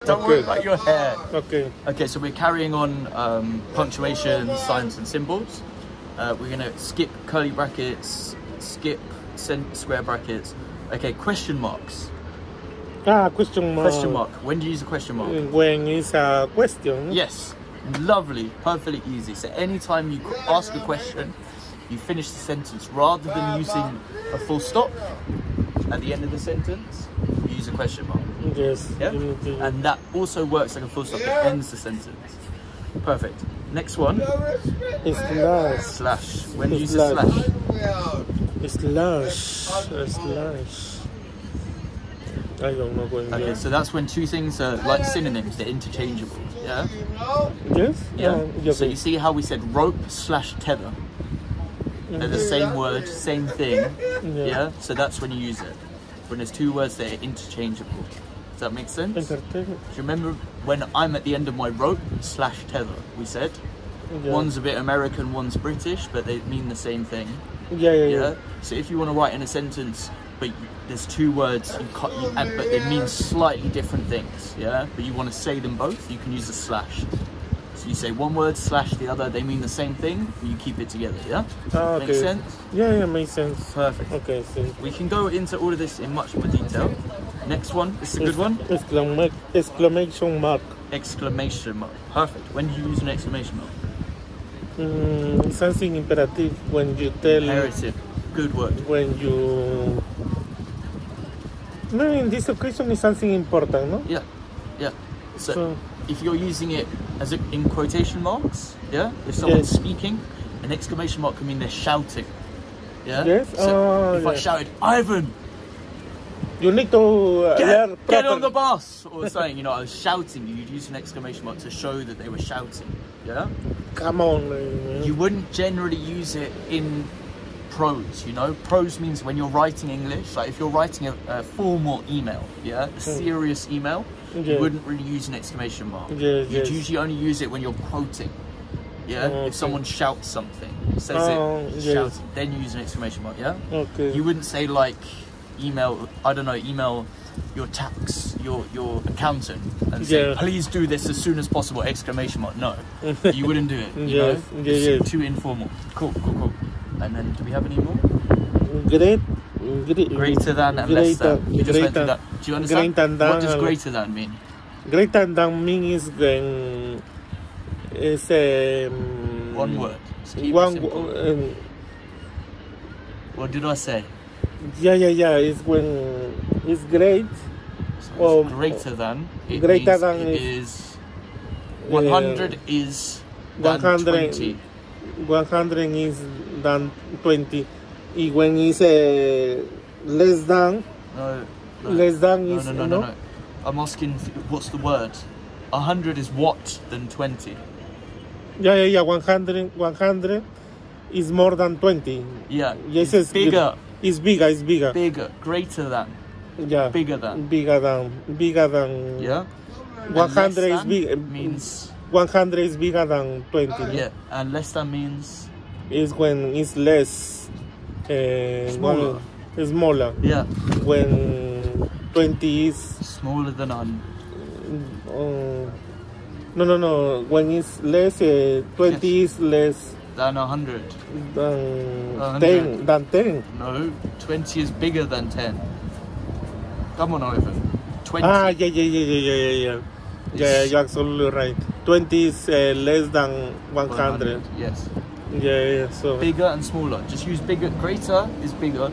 Don't worry about your hair. Okay. Okay, so we're carrying on punctuation, signs and symbols. We're going to skip curly brackets, skip square brackets. Okay, question marks. Question mark. Question mark. When do you use a question mark? When it's a question. Yes. Lovely. Perfectly easy. So anytime you ask a question, you finish the sentence. Rather than using a full stop at the end of the sentence, you use a question mark. Yes. Yeah? And that also works like a full stop. It ends the sentence. Perfect. Next one. Slash. Slash. When do you use a slash? Slash. I don't know when. Okay, so that's when two things are like synonyms, they're interchangeable. Yeah? Yes? Yeah. Okay. So you see how we said rope slash tether? They're the same word, same thing. Yeah? So that's when you use it. When there's two words that are interchangeable. Does that make sense? Do you remember when I'm at the end of my rope slash tether, we said? Yeah. One's a bit American, one's British, but they mean the same thing. Yeah? So if you want to write in a sentence, but there's two words, but they mean slightly different things, yeah? But you want to say them both, you can use a slash. So you say one word slash the other, they mean the same thing, and you keep it together, yeah? Okay. Makes sense? Yeah, makes sense. Perfect. Okay, so we can go into all of this in much more detail. Next one, this is a good one. Exclamation mark. Exclamation mark. Perfect. When do you use an exclamation mark? Something imperative when you tell. Imperative. Good word. When you. No, in this occasion is something important, no? Yeah. So if you're using it as in quotation marks, yeah. If someone's speaking, an exclamation mark can mean they're shouting. Yeah. Yes. So if I shouted, Ivan, you need to get on the bus or something. You know, I was shouting. You'd use an exclamation mark to show that they were shouting. Yeah. Come on. You wouldn't generally use it in prose, you know. Prose means when you're writing English, like if you're writing a formal email, yeah, a serious email, you wouldn't really use an exclamation mark. You'd usually only use it when you're quoting. Yeah, if someone shouts something, says it, shouting, then you use an exclamation mark. Yeah. Okay. You wouldn't say like email your tax, your accountant, and say, please do this as soon as possible, exclamation mark. No, you wouldn't do it, you know? It's too informal. Cool. And then, do we have any more? Greater than and less than. We just went through that. Do you understand? What does greater than mean? Greater than means when it's one word. What did I say? Yeah. It's when it's great. So it's greater than. Greater than is 100 is than 20. 100 is than 20. And when it's less than. No. Less than is no. I'm asking what's the word. 100 is what than 20. Yeah. 100 is more than 20. Yeah. Yes, it's bigger. It's bigger. Bigger. Greater than. Yeah. Bigger than. Yeah. 100 is big. Means 100 is bigger than 20. Yeah. And less than means. Is when it's less. Smaller. Smaller. Yeah. When 20 is smaller than 100. No. When it's less, 20 is less than 100. Than 10. No, 20 is bigger than 10. Come on, Ivan. 20. Yeah. You're absolutely right. 20 is less than 100. Yes. Yeah. So bigger and smaller. Just use bigger. Greater is bigger.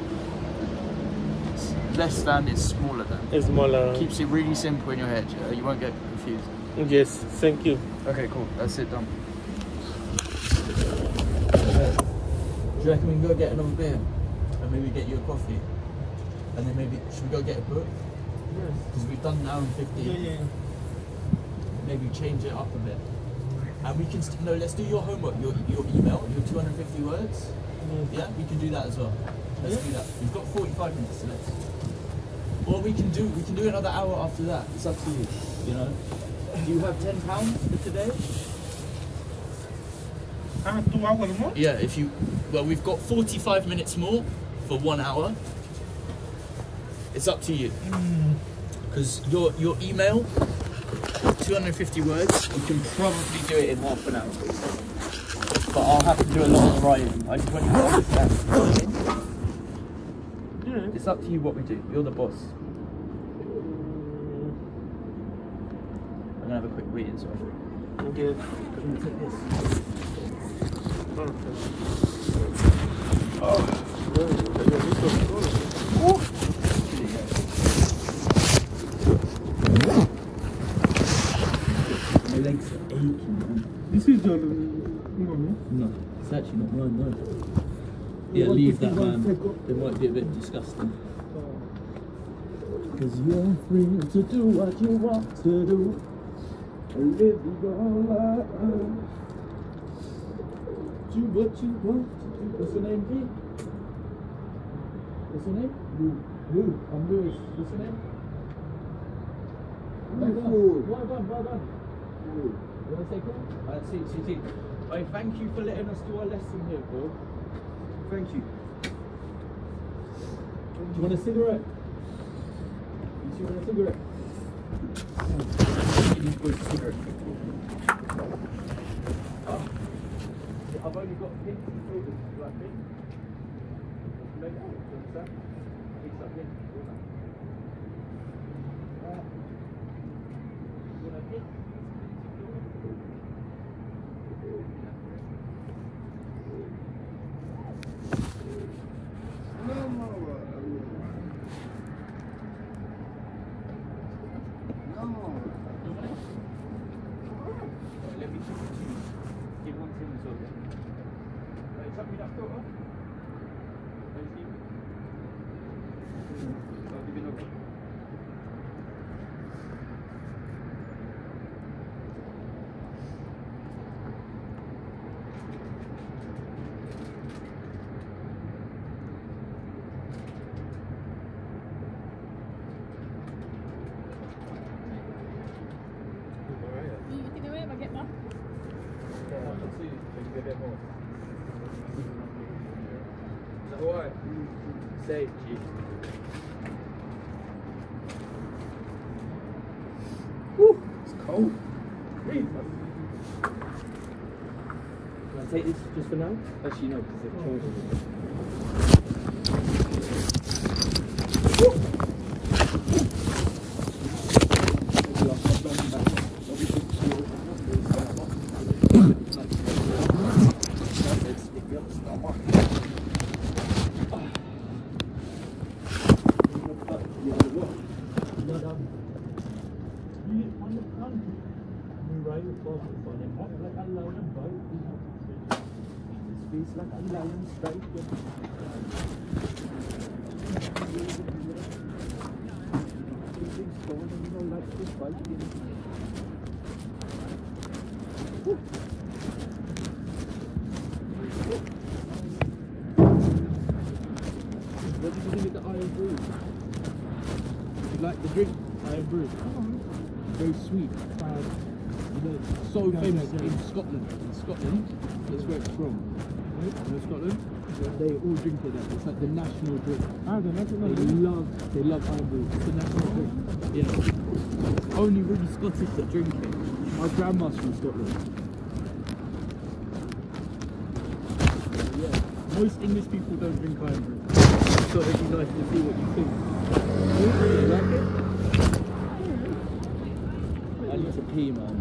Less than is smaller than. It's smaller. Keeps it really simple in your head. You won't get confused. Yes. Thank you. Okay, cool. That's it done. Do you reckon we can go get another beer? And maybe get you a coffee? And then maybe, should we go get a book? Yes. Because we've done an hour and 15. Yeah. Maybe change it up a bit. And we can, no, let's do your homework, your email, your 250 words. Yeah, we can do that as well. Let's do that. We've got 45 minutes, so let's. Or we can do another hour after that. It's up to you, you know. Do you have £10 for today? 2 hours more? Yeah, well, we've got 45 minutes more for 1 hour. It's up to you. Because your email 250 words, you can probably do it in half an hour. But I'll have to do a lot of writing. I just want you to understand. Yeah. It's up to you what we do. You're the boss. I'm gonna have a quick reading, sorry. I'm gonna take this. My legs are aching, man. This is your No, it's actually not mine, no. Yeah, leave that, man. It might be a bit disgusting. Cause you're free to do what you want to do. Live your life. Do what you want to do. What's your name, Pete? What's your name? Lou. I'm Lewis. What's your name? Well done. Well done. You want to say cool? See. Right, thank you for letting us do our lesson here, bro. Thank you. Do you want a cigarette? You want a cigarette? Oh. I've only got pink children. You like pink? Maybe. You understand? Piece up pink. You want a pink? Alright. Safe, G. Woo! It's cold. Really? Can I take this just for now? Actually, no, because they've changed What did you think of the Iron Brew? You like the drink? Iron Brew? Very sweet. So famous in Scotland. In Scotland, that's where it's from. You know Scotland? They all drink it there. It's like the national drink. They love Iron Brew. It's the national drink. Yeah. Only really Scottish that drink it. My grandma's from Scotland. Yeah. Most English people don't drink Iron Brew. So it'd be nice to see what you think. You like it? I need to pee, man.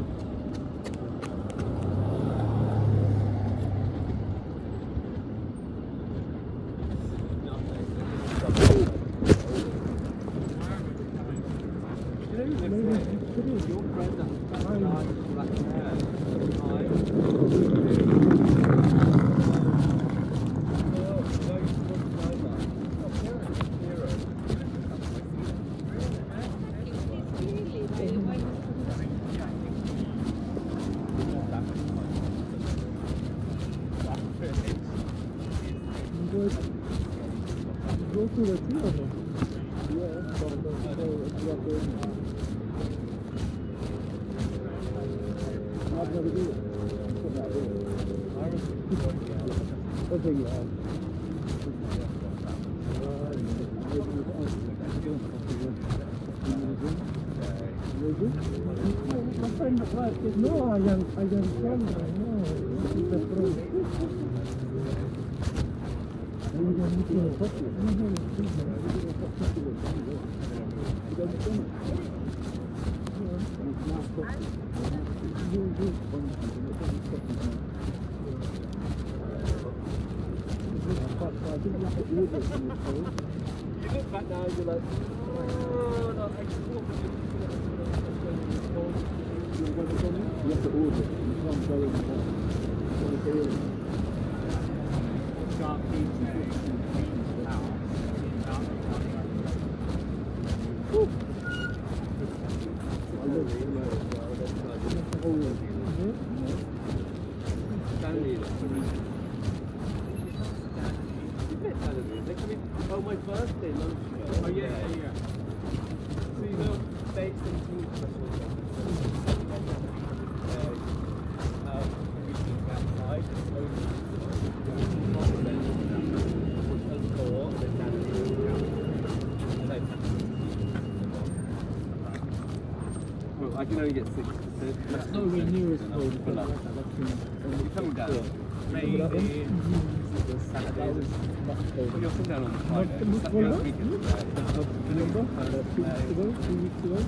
Go to the theater. I've never do it. I No, I am from there. No, this is the problem. You look back now, you're like, oh, no, I just walked you have to order it. You can't go in there. Oh, my birthday lunch. Oh, yeah. So you know, baked and tea special. Well, I can only get 6%. That's nowhere near as cold as that. It's coming down. Maybe Saturdays is much colder. You'll come down on Friday. Saturday weekend. 2 weeks ago.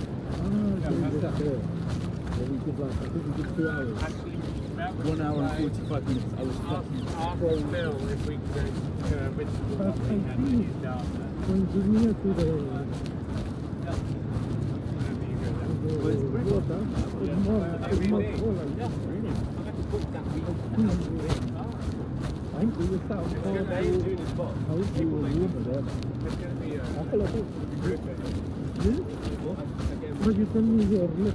We did like, I think we did 2 hours. Actually, 1 hour and 45 minutes. I was fucking Phil if we could go vegetable and down there. Engineer to the but you tell me your list.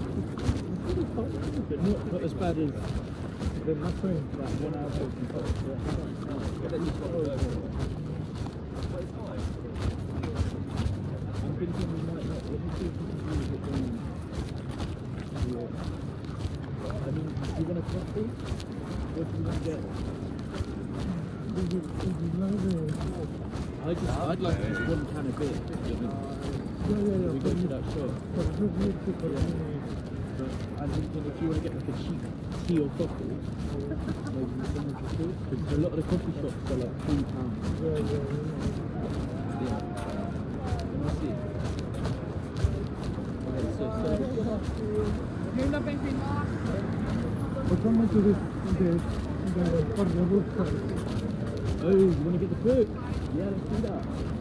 Not as bad as the last time. Like 1 hour 45. I'm thinking we might not. Let me see if we can do it going. I mean, do you want a coffee? What do you want to get? I'd like just 1 can of beer. Yeah. We go to that shop. But I'm thinking if you want to get like a cheap tea or coffee, because a lot of the coffee shops are like £3. Yeah. Let me see. Come to this, the book. Oh, you want to get the book? Yeah, let's do that.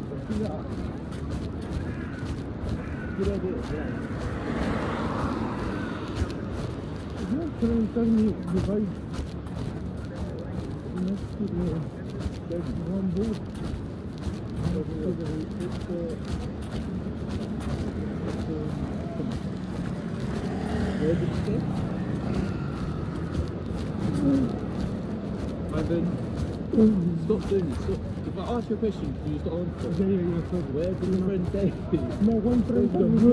Good idea, yeah. You tell me divide next to the one book. Where did you stay? Stop doing this. Stop. If I ask you a question, can you stop answering? Yeah. Where did your friend stay? No, one friend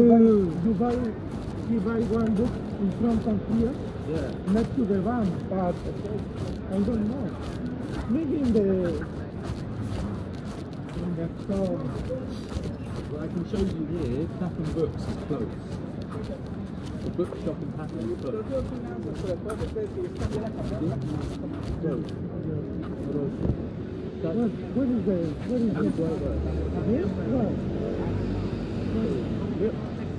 you buy one book in front of here. Yeah. Next to the van, but I don't know. Maybe in the store. Well, I can show you here. Clapham Books is closed. The bookshop in Clapham is closed. What is the this? What? Yep.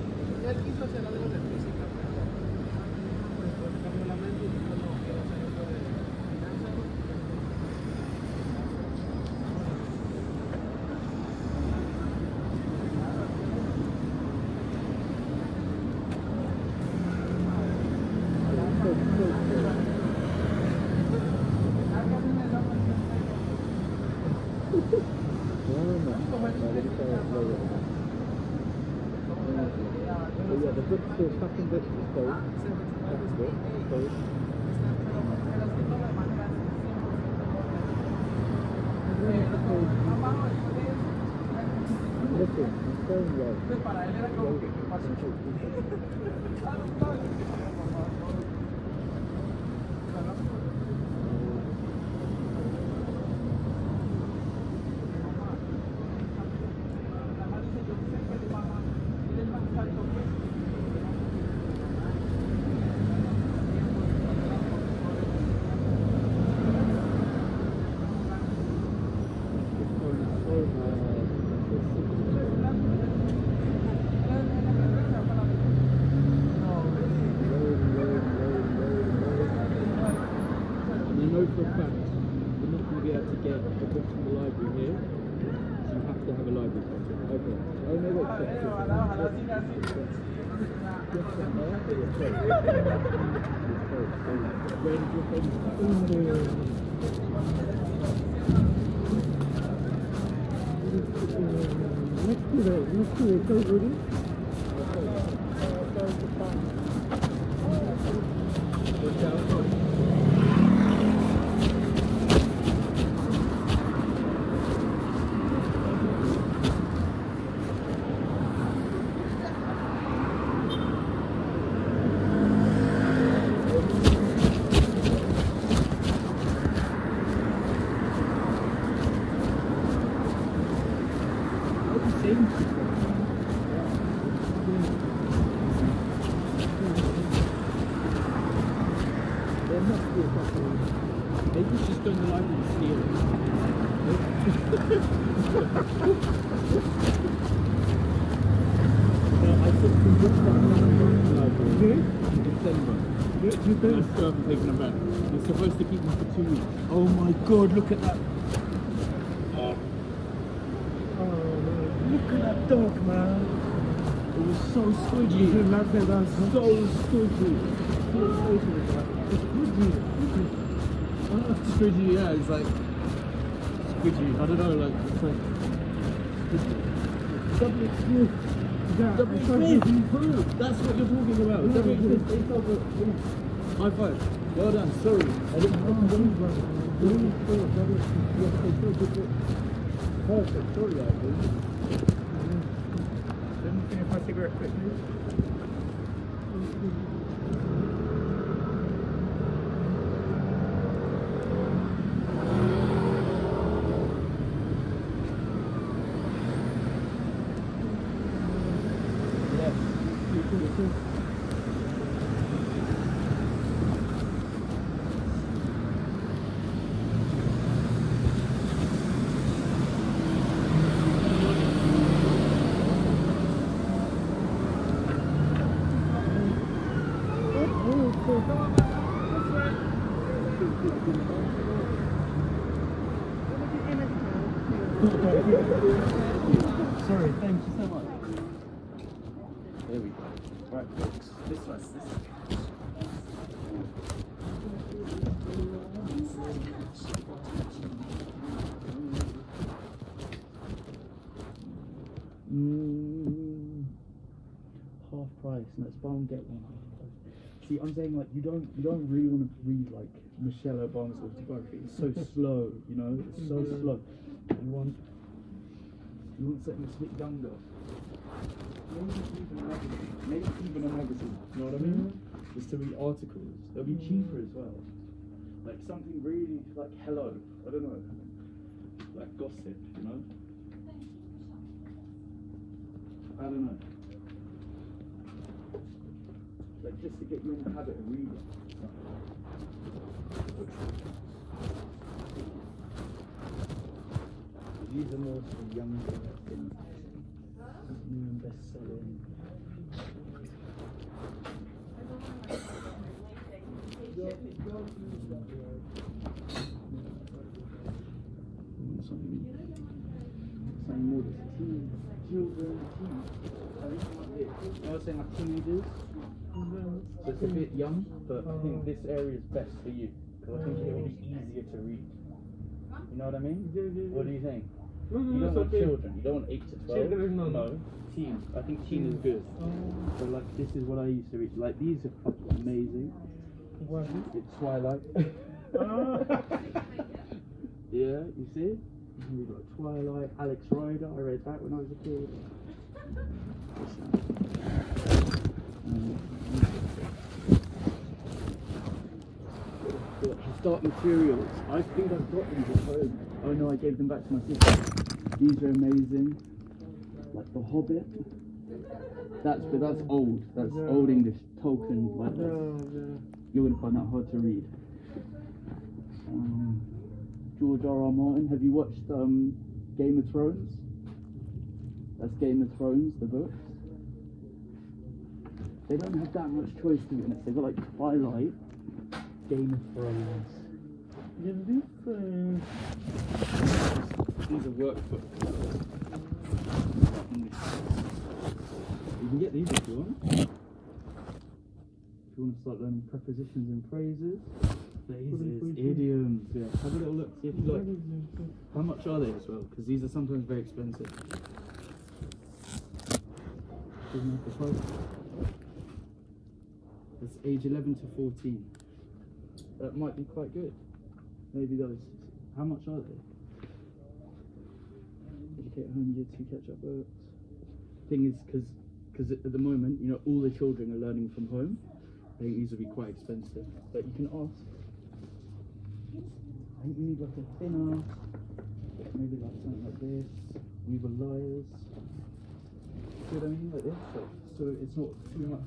Yeah, the bookstore Clapham Books is closed. Listen, I'm saying get the books from the library here. So you have to have a library card. Okay. Oh no, wait, where did your friends start? Next to it, go ready. Maybe she's going to the library to steal it. I took some books from the library in December. You still haven't taken them back. You're supposed to keep them for 2 weeks. Oh my god, look at that. Oh look at that dog, man. It was so squidgy. So squidgy. Squidgy, yeah, it's like squidgy. I don't know, like it's like WXP. That's what you're talking about. High five. Well done. Sorry. I didn't know. Perfect. Sorry, I think. Let me finish my cigarette quickly. Sorry, thank you so much. There we go. Right, folks. This one. Half price, and let's buy one get one half price. See, I'm saying like you don't really want to read like Michelle Obama's autobiography. It's so slow, you know. It's so slow. You want something that's a bit younger. Maybe even a magazine. You know what I mean? Just to read articles. They'll be cheaper as well. Like something really like Hello. I don't know. Like gossip, you know? I don't know. Like just to get you in the habit of reading. These are more for younger things. New and best-selling. Something more just teens, children, teens. I was saying like teenagers. So it's a bit young, but I think this area is best for you because I think it will be easier to read. You know what I mean? What do you think? You don't want children. You don't want 8 to 12. No. Teen. I think teen is good. So like this is what I used to read. Like these are fucking amazing. What? It's Twilight. Yeah, you see? We've got Twilight, Alex Rider. I read that when I was a kid. Start materials. I think I've got them at home. Oh no, I gave them back to my sister. These are amazing. Like The Hobbit. That's old. That's old English. Tolkien. Like you're gonna find that hard to read. George R.R. Martin. Have you watched Game of Thrones? That's Game of Thrones, the books. They don't have that much choice to be honest. They've got like Twilight, Game of Thrones. These are workbooks. You can get these if you want. If you want to start learning prepositions and phrases. Phrases, idioms, yeah. Have a little look, see if you like. How much are they as well? Because these are sometimes very expensive. It's age 11 to 14. That might be quite good. Maybe those. How much are they? Educate home, year 2 catch-up books. Thing is, because at the moment, you know, all the children are learning from home. I think these will be quite expensive. But you can ask. I think you need like a thinner, maybe like something like this. We were liars. See what I mean? Like this. So it's not too much.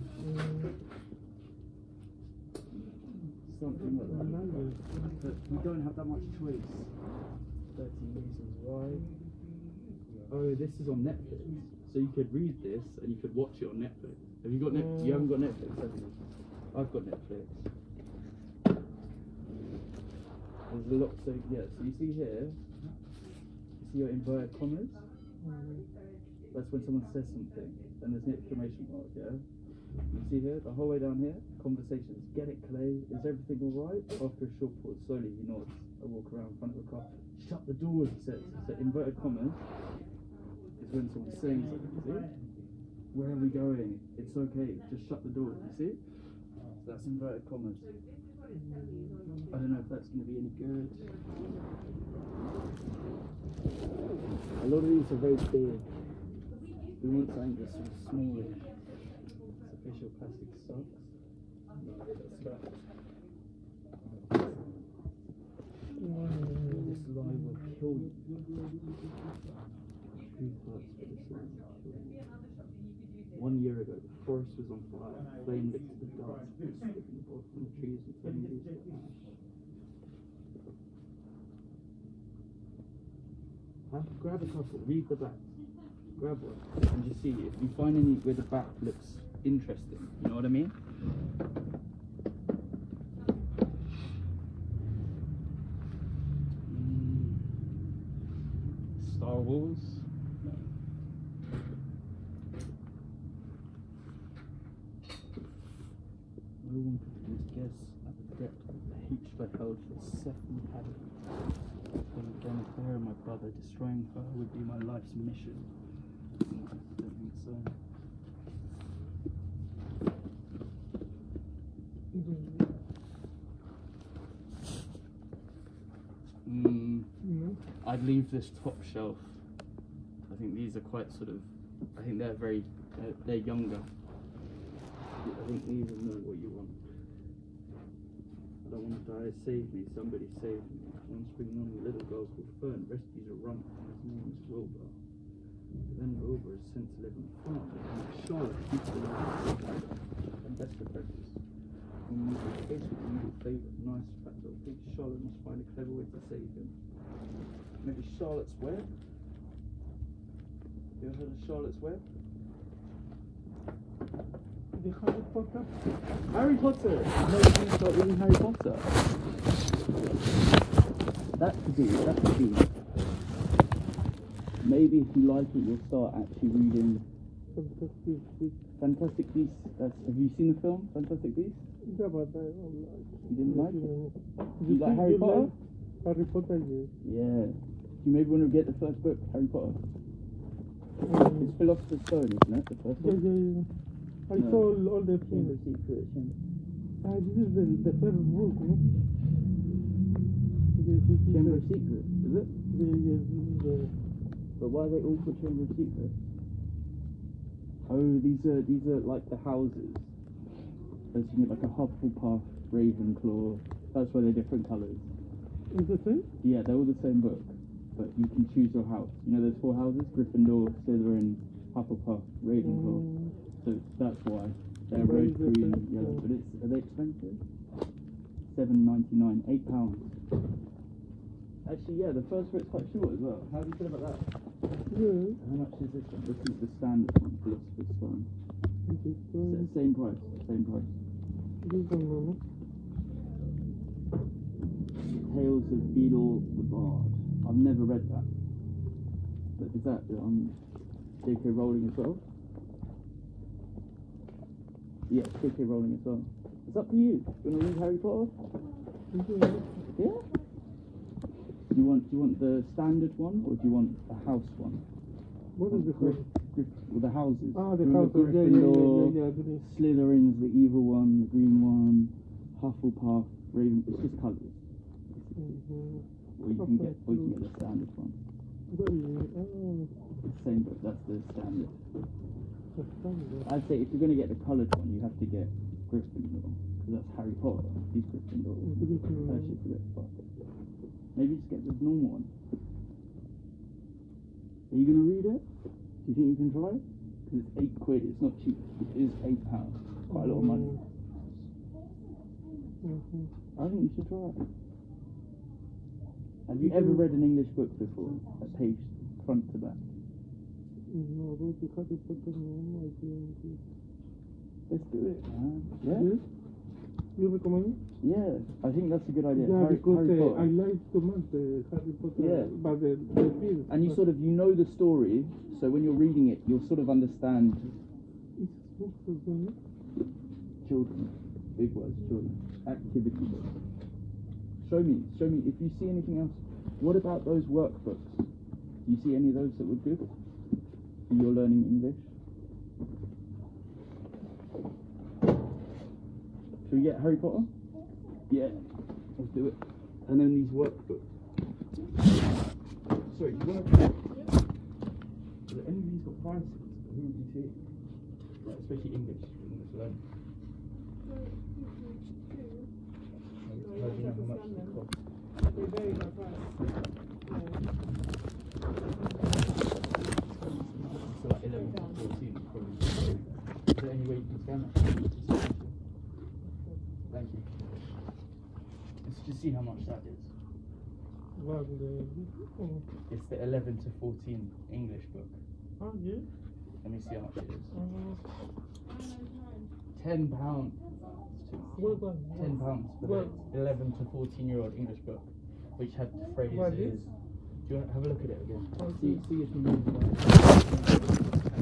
Something like that. But we don't have that much choice. 13 reasons why. Oh, this is on Netflix. So you could read this and you could watch it on Netflix. Have you got Netflix? You haven't got Netflix, have you? I've got Netflix. There's a lot, so yeah, so you see here, you see your inverted commas? That's when someone says something, and there's an exclamation mark, yeah? You see here, the whole way down here, conversations. Get it, Clay? Is everything alright? After a short pause, slowly he nods. I walk around in front of the car. Shut the doors, he says. So inverted commas is when someone's saying something, you see? Where are we going? It's okay, just shut the door, you see? So that's inverted commas. I don't know if that's going to be any good. A lot of these are very big. We want something that's sort of smaller. It's official plastic socks. This lie will kill you. True thoughts for this lie will kill you. 1 year ago, the forest was on fire. Flame lit to the dark. Stripping the bark from the trees and turning leaves to ash. Grab a couple, read the back. Grab one and just see if you find any where the back looks interesting. You know what I mean? Star Wars. No one could guess at the depth of the hatred I held for Sephine Hadley. Then again, if her and my brother, destroying her would be my life's mission. I don't think so. I'd leave this top shelf. I think these are quite sort of, I think they're younger. I think these are more what you want. I don't want to die. Save me. Somebody save me. One spring morning, a little girl called Fern rescues a runt, and his name is Wilbur. Then Wilbur is sent to live on the farm, and Charlotte keeps the life and best apprentice. When we were faced with a little favourite, nice fat little pig, Charlotte must find a clever way to save him. Maybe Charlotte's Web? You ever heard of Charlotte's Web? The Harry Potter? Harry Potter! No, you start reading Harry Potter. That could be. Maybe if you like it, you'll start actually reading Fantastic Beasts. Have you seen the film, Fantastic Beasts? Yeah, but you didn't like it? You like Harry Potter? Harry Potter, yes. Yeah. You maybe want to get the first book, Harry Potter. It's Philosopher's Stone, isn't it? The first one? Yeah. I saw all the Chamber things. of Secrets. This is the first book, no? Chamber of Secrets, is it? Yes, this is the... But why are they all called Chamber of Secrets? Oh, these are like the houses. So you get like a Hufflepuff, Ravenclaw. That's why they're different colours. Is the same? Yeah, they're all the same book, but you can choose your house. You know, there's 4 houses: Gryffindor, Slytherin, Hufflepuff, Ravenclaw. So that's why they're red, green, and yellow. But are they expensive? £7.99, £8. Actually, yeah, the first bit's quite short as well. How do you feel about that? Yeah. How much is this one? This is the standard one, Philosopher's Stone. Same price. This one, no? Tales Tales of Beedle the Bard. I've never read that. But is that J.K. Rowling as well? Yeah, J.K. Rowling as well. It's up to you. Do you want to read Harry Potter? Yeah? Do you want the standard one, or do you want the house one? What is the house? Well, the houses. Ah, the Remember houses. Gryffindor, Yeah. Slytherin's the evil one, the green one, Hufflepuff, Raven. It's just colours. Or you can get the standard one. It's the same, but that's the standard. I'd say if you're going to get the coloured one, you have to get Gryffindor, because that's Harry Potter. He's Gryffindor. Actually, it's a bit fucked. Maybe just get this normal one. Are you going to read it? Do you think you can try it? Because it's £8. It's not cheap. It is £8. Quite a lot of money. I think you should try it. Have you ever read an English book before? A page front to back? No, those who Harry Potter, no, I think. Let's do it, man. Yeah? You recommend it? Yeah, I think that's a good idea. Yeah, because Harry Potter. I like too much the Harry Potter, Yeah. but the film. And you sort of, you know the story, so when you're reading it, you'll sort of understand It's book as well. children. Big words, children. Activity books. Show me, if you see anything else. What about those workbooks? Do you see any of those that were good? And you're learning English? Should we get Harry Potter? Yeah, let's do it. And then these workbooks. Sorry, do you want to... Have any of these got prices? Who would you see? Like, especially English. English learning. How do you know how much they cost? They vary by price. So like 11 to 14 probably. Is there any way you can scan that? Thank you. Let's just see how much that is. Well, It's the 11 to 14 English book. oh, yeah. Let me see how much it is. £10. Well done. £10 for the 11 to 14-year-old English book, which had phrases. What is? Do you want to have a look at it again? Okay. See if you know.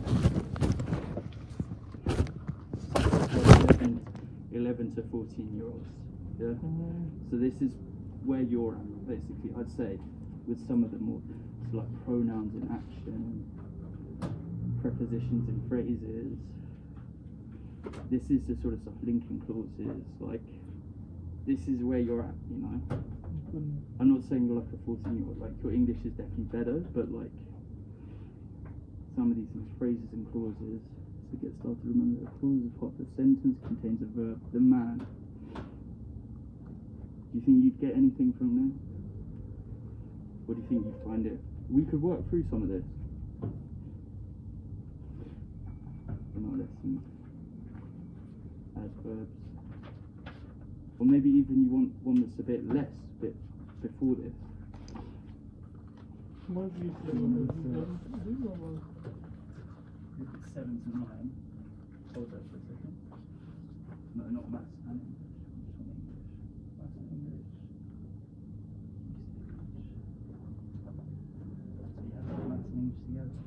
11 to 14-year-olds. Yeah. So this is where you're at, basically. I'd say with some of the more so like pronouns in action, prepositions in phrases. This is the sort of stuff, linking clauses, like, this is where you're at, you know. I'm not saying you're like a 14-year-old, like, your English is definitely better, but like, some of these phrases and clauses, to get started, remember the clause is what the sentence contains a verb, the man. Do you think you'd get anything from there? Or do you think you'd find it? We could work through some of this in our lessons. Adverbs, or maybe even you want one that's a bit less, bit before this. What do you say? If it's 7 to 9, hold that for a second. No, not maths and English. Maths and English. So you have maths and English together.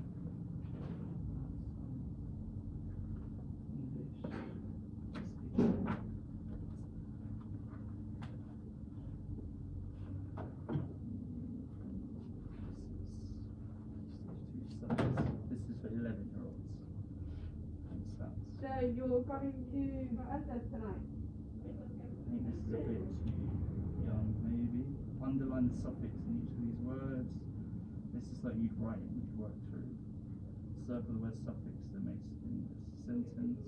This is for 11-year-olds. So you're going to Asda tonight? I think this is a bit too young, maybe. Underline the suffix in each of these words. This is like you'd write and you'd work through. Circle the word suffix that makes it in this sentence.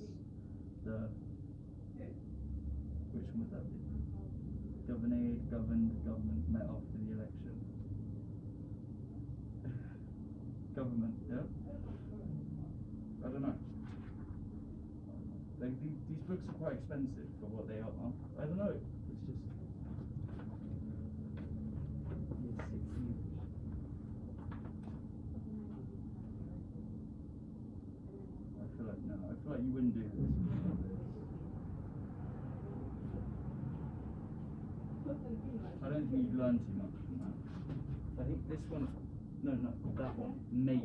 Which one would that be? Governed, government met after the election. Government, yeah? I don't know. Like these books are quite expensive for what they are. I don't know. It's just. I feel like no. I feel like you wouldn't do this. I don't don't think you've learned too much from that. I think this one, no, that one, maybe.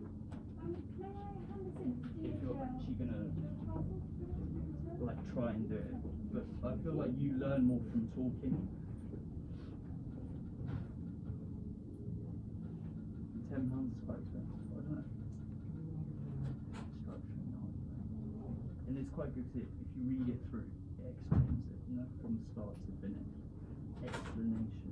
If you're actually gonna like try and do it, but I feel like you learn more from talking. £10 is quite expensive, I don't know. And it's quite good to, if you read it through, it explains it, you know, from start to finish. Explanation.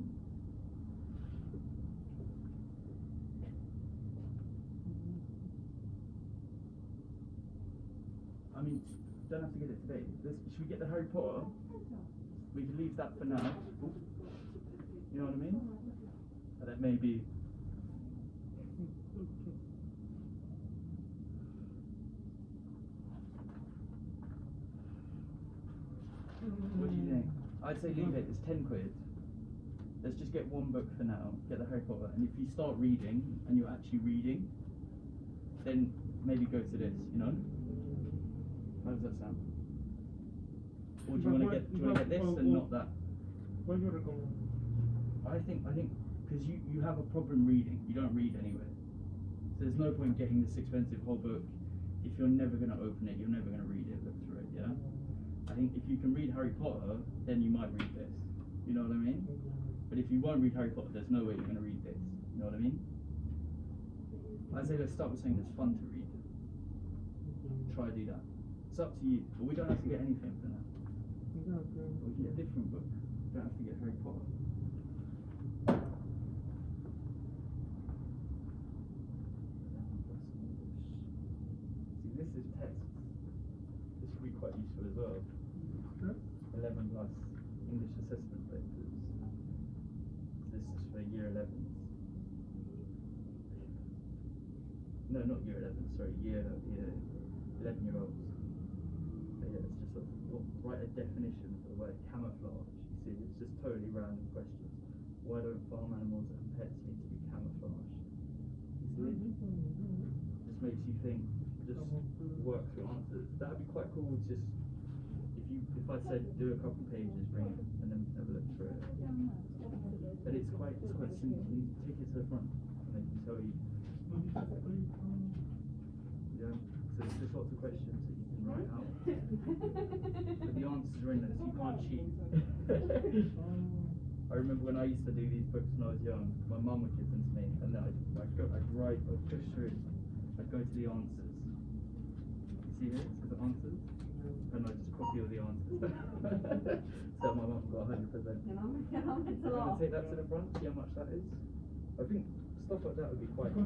I mean, don't have to get it today. Should we get the Harry Potter? We can leave that for now. Ooh. You know what I mean? And then maybe. What do you think? I'd say leave it. It's £10. Let's just get one book for now. Get the Harry Potter, and if you start reading and you're actually reading, then maybe go to this. You know? How does that sound? Or do you want to get this and not that? What do you recommend? I think because you have a problem reading. You don't read anyway. So there's no point getting this expensive whole book if you're never going to open it. You're never going to read it. Look through it. Yeah. I think if you can read Harry Potter, then you might read this. You know what I mean? But if you won't read Harry Potter, there's no way you're going to read this. You know what I mean? I'd say let's start with something that's fun to read. Try to do that. It's up to you, but we don't have to get anything for now. We can get a different book. We don't have to get Harry Potter. See, this is text. This would be quite useful as well. 11 plus English assessment papers. This is for year 11s. No, not year 11, sorry, year 11-year-olds. Yeah, it's just write a definition for the word camouflage. You see, it's just totally random questions. Why don't farm animals and pets need to be camouflaged? You see, just makes you think. Just work through answers. That'd be quite cool. Just if I said do a couple pages, bring it, and then have a look through it. But it's quite simple. You take it to the front, and they can tell you. Yeah. So there's just lots of questions that you can write out. But the answers are in there, so you can't cheat. I remember when I used to do these books when I was young, my mum would give them to me, and then I'd push through, I'd go to the answers. You see here? It says the answers? And I'd just copy all the answers. So my mum got 100%. I'm going to take that to the front, see how much that is. I think stuff like that would be quite.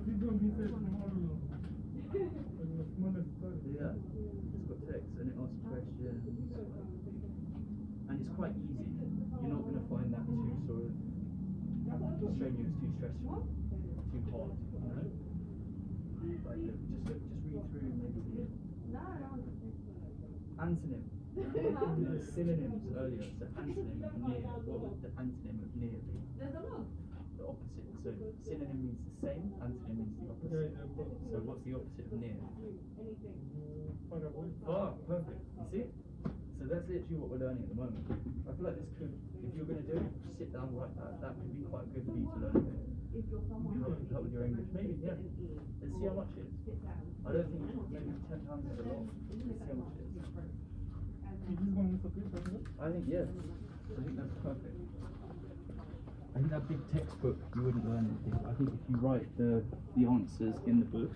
Yeah, it's got text and it asks questions, and it's quite easy. You're not going to find that too sort of strenuous, too stressful, too hard. You know? Like, just read through maybe the antonym. The synonyms earlier. So antonym of near. What would the antonym of near be? The opposite. So synonym means the same, antonym means the opposite. So what's the opposite of near? Far. Perfect. You see? So that's literally what we're learning at the moment. I feel like this could, if you're going to do it, sit down like that could be quite good for you to learn a bit. Help with your English. Maybe, yeah. Let's see how much it is. I don't think maybe £10 is a lot. Let's see how much it is. I think, yeah. I think that's perfect. I think that big textbook, you wouldn't learn anything. I think if you write the answers in the book.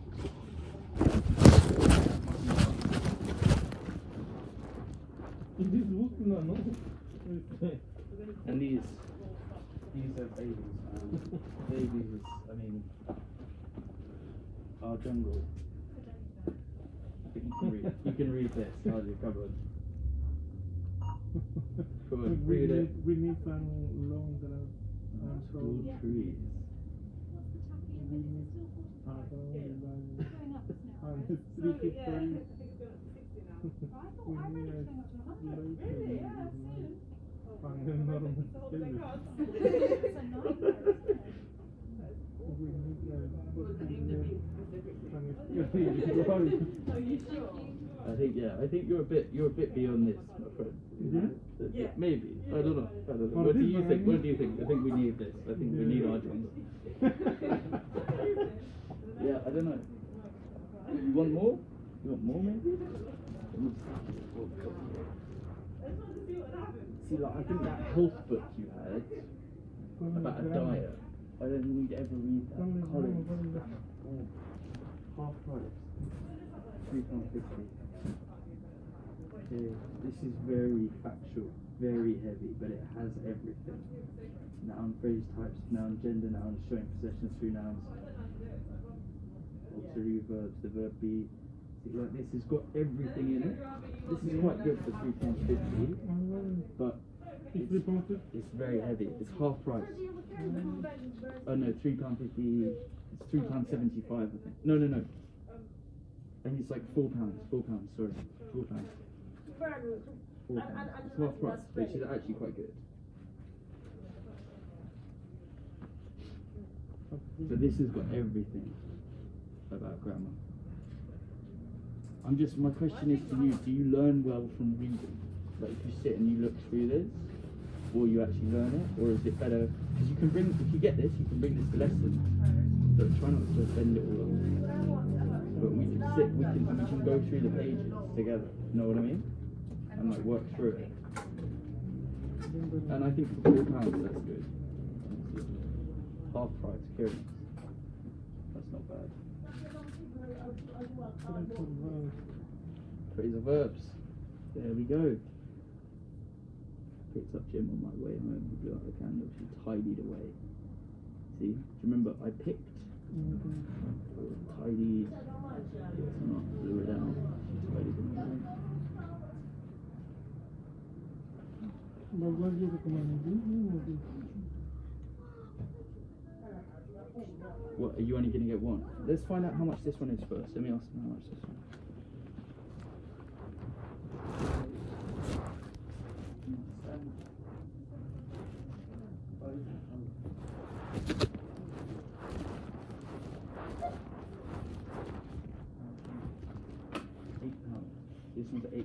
And these are babies. Babies, I mean, our jungle. I think you can read this. How's your cupboard? Come on, read it. We need some long grass and so trees. we need and 350. We need and enormous we need I think you're a bit beyond this, my friend. Yeah? Maybe. I don't know. What do you think? What do you think? I think we need this. I think we need our Johns. Yeah, I don't know. You want more? You want more maybe? See, like, I think that health book you had about a diet, I don't think we'd ever read that. Collins. Oh, half price. £3.50. This is very factual, very heavy, but it has everything. Noun, phrase types, noun, gender, noun, showing possessions through nouns, auxiliary verbs, the verb be. See, like, this has got everything in it. This is quite good for £3.50, but it's very heavy. It's half price. Oh no, £3.50. It's £3.75, I think. No. I think it's like £4. £4, sorry, £4. £4. It's half price, which is actually quite good. But this has got everything about grammar. My question is to you, do you learn well from reading? Like, if you sit and you look through this, or you actually learn it, or is it better, because you can bring, if you get this, you can bring this to lessons, so try not to bend it all up. But we can sit, we can go through the pages together, you know what I mean? And like work through it. And I think for £4 that's good. Half price, curious. That's not bad. Phrasal verbs. There we go. Picked up Jim on my way home. He blew out the candle. She tidied away. See? Do you remember I picked? Tidied. It's not. Blew it out. She tidied it away. What, are you only going to get one? Let's find out how much this one is first. Let me ask them how much this one is. £8. This one's at £8.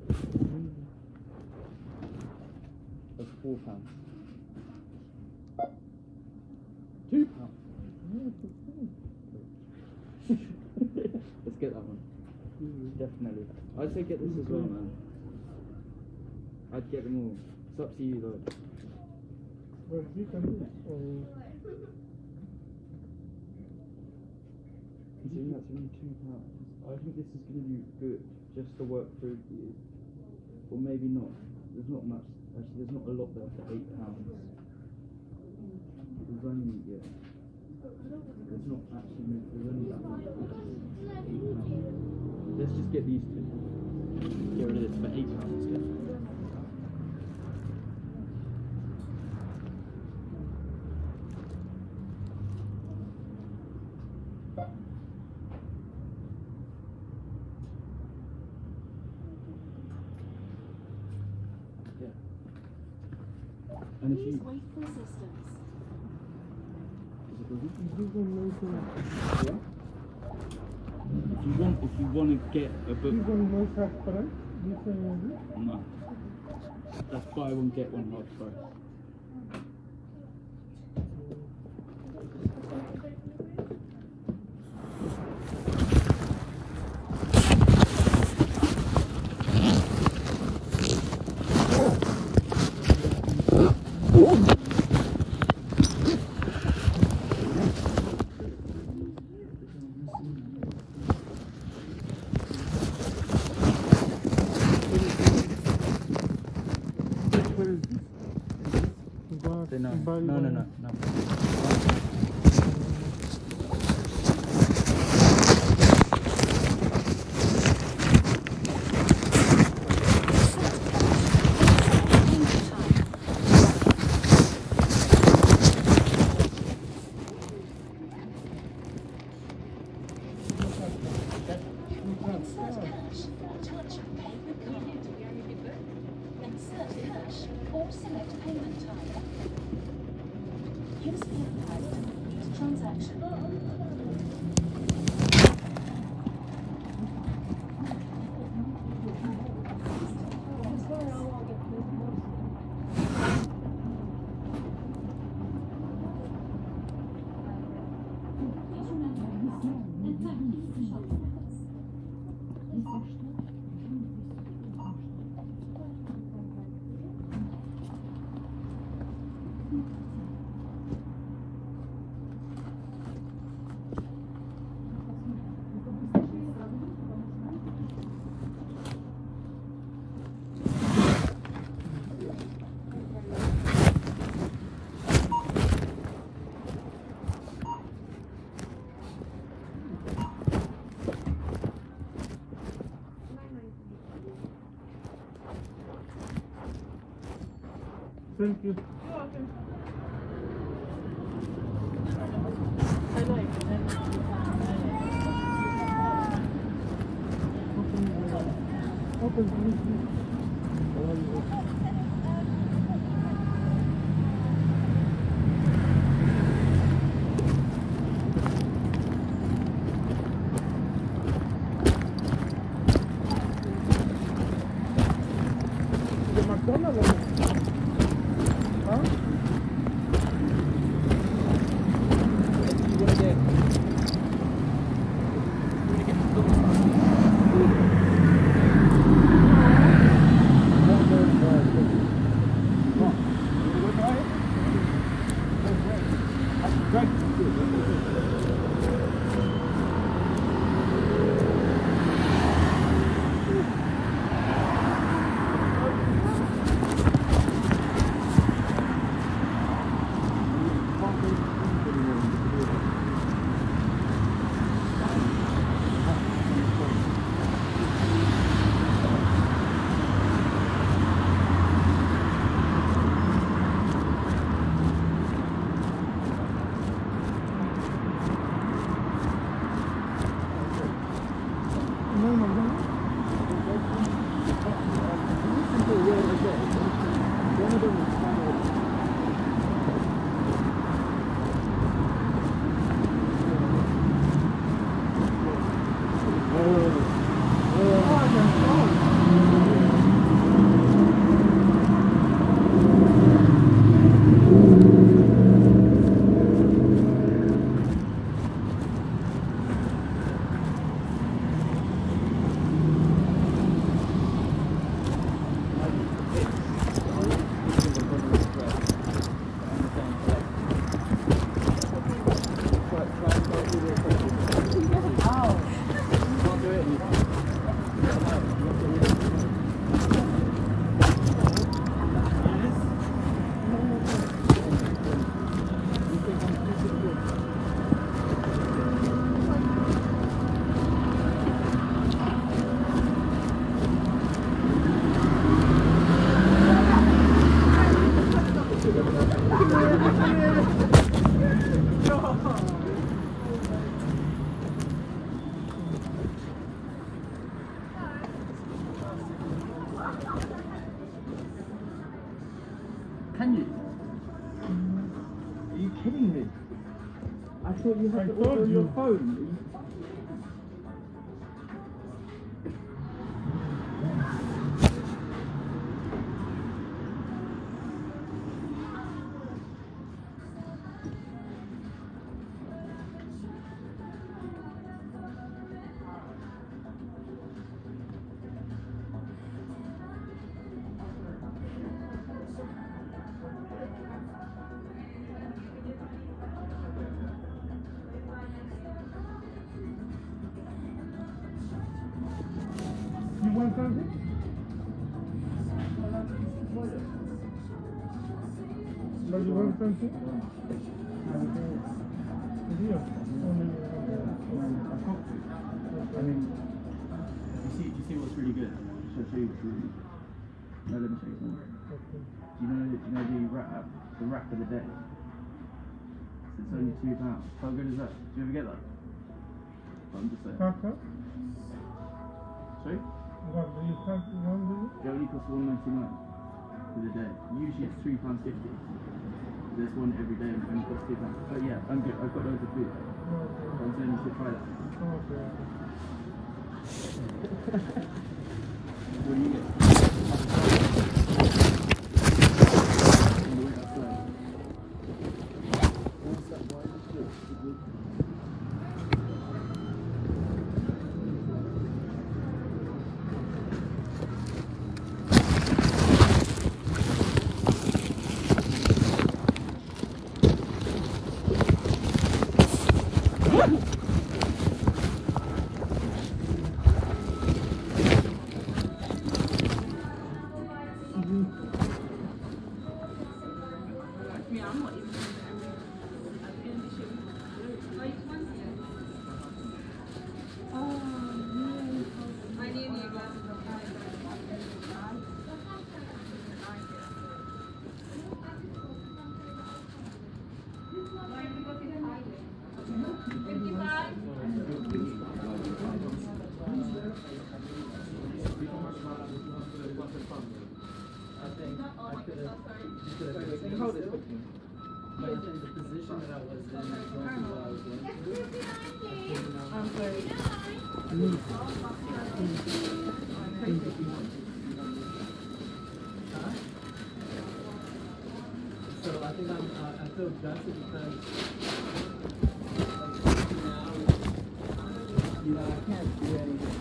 That's £4. £2. Let's get that one. Definitely. I'd say get this as well, man. I'd get them all. It's up to you though. See, that's only £2. I think this is going to be good just to work through for you. Or maybe not. There's not much. Actually, there's not a lot there for £8. There's only, yeah. There's not actually, there's only that one. £8. Let's just get these two. Get rid of this for £8, yeah. And if you wait for assistance. If you want to get a book, no, that's buy one get one half price. No. Thank you. Open, the McDonald's. Huh? Can you? Are you kidding me? I thought you had to order on your phone. You want something? But you want something? Here. I mean, do you see what's really good? Should I show you what's really good? No, let me show you something. Okay. Do you know the wrap of the day? So it's only £2. How good is that? Do you ever get that? I'm just saying. Kaka? Sorry? What do you have one day? It only costs £1.99 for the day. Usually it's £3.50. There's one every day and it only costs £2. But yeah, I'm good. I've got loads of food. I'm saying you should try that. Okay. What do you get? Can you hold it quickly? The position that I was in, I'm sorry. So I think I feel better because you know I can't do anything.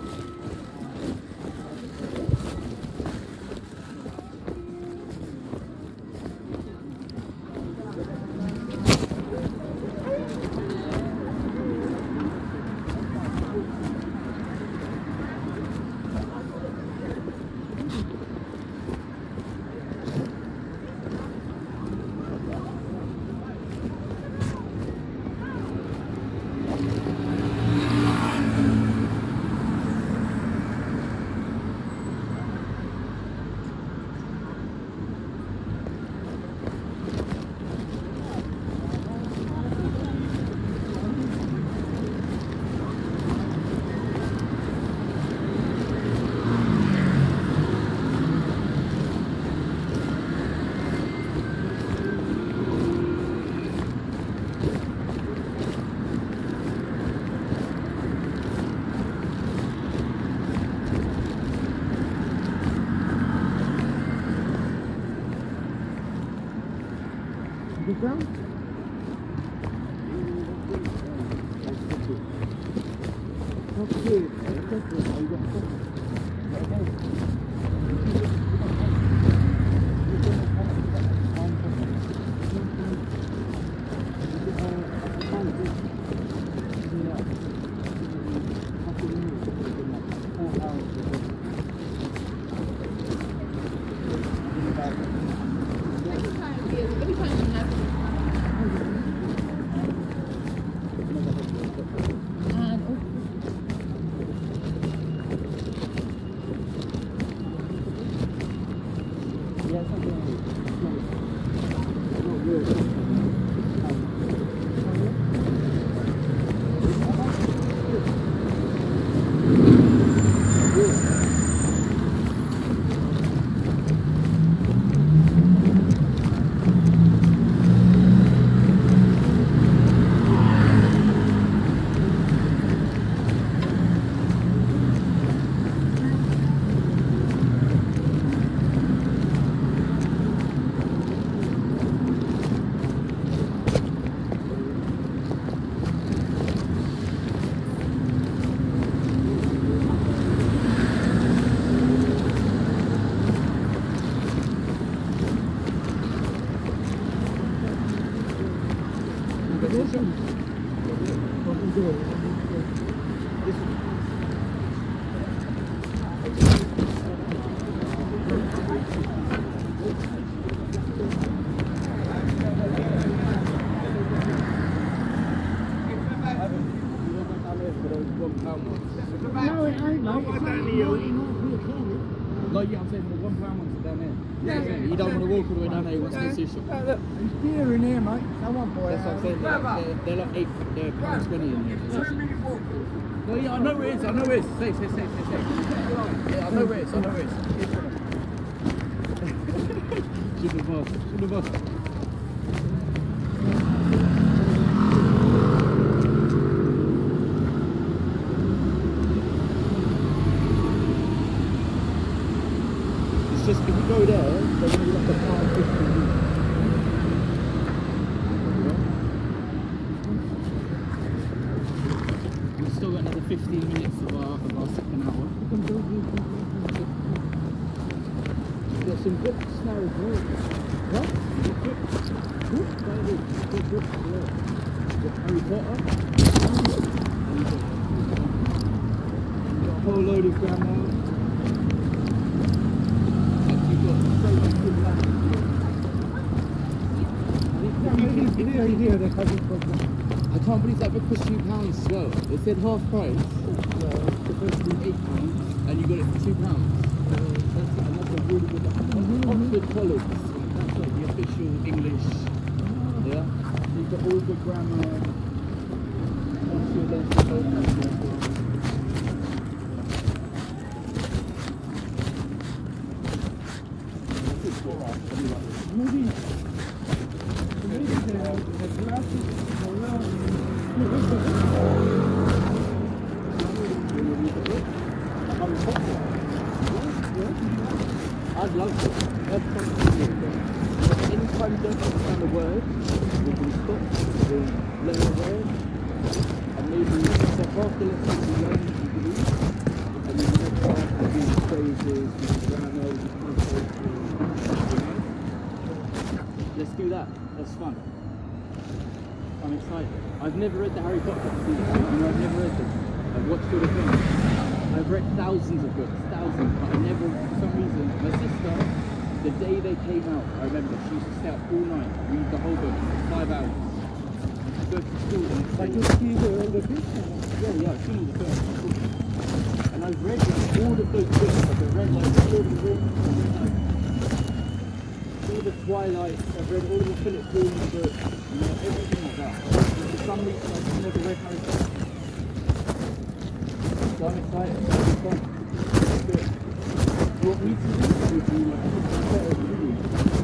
Like, yeah, I'm saying the £1 ones are down there. Yeah. You don't want to walk all the way down there, you want to stay sushi. There's beer in here, mate. Come on, boy. That's what I'm saying, they're like £8.20 in here. No, yeah, I know where it is, I know where it is. Safe. Yeah, I know where it is, Shouldn't have asked. Just if you go there, they're going to be like £1.50 each. We've still got another 15 minutes of our second hour. There's some books now as well. What? Books? Good books as well. Harry Potter. Got a whole load of grammar. I can't believe that book cost £2 as well. It said half price. It's supposed to be £8 and you got it for £2. That's a really good Oxford College. That's like the official English. Yeah. You've got all the grammar. I'd love to. That's something. Anytime you don't understand the word, we can stop, we learn the word, and maybe step off the lesson we learn to believe, and then next time we do phrases, we do grammar, we do punctuation, you know? Let's do that. That's fun. I'm excited. I've never read the Harry Potter books, you know, I've never read them. I've watched all the films. I've read thousands of books, thousands, but I never, for some reason, my sister, the day they came out, I remember, she used to stay up all night, read the whole book, 5 hours. She'd go to school and it's like, You see the films? yeah, I've seen all the films. And I've read like, all of those books, like I've read like Lord of the Rings, I've read like all the Twilight, I've read all the Philip Pullman books, you know, everything like that. But for some reason, I've never read Harry Potter. So I'm excited. It's fun. It's good. What we need to do would be like a better reading.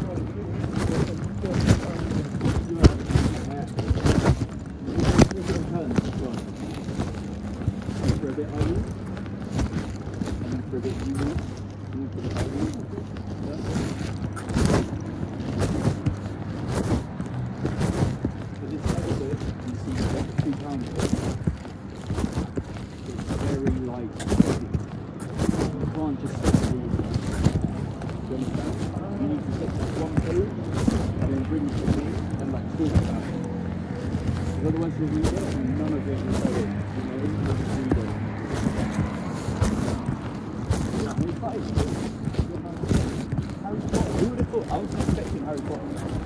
For a bit I read, and then for a bit you read, and then for a bit I read. For this other bit, you see like 2 pounds. Very light. You can't just set the rules. Do you understand? You need to set one page and then bring it to me and like talk about it. Because otherwise you'll read it and none of it will go in. You know, you'll just read it. Yeah, I'm excited. Harry Potter. Who would have thought? I was expecting Harry Potter.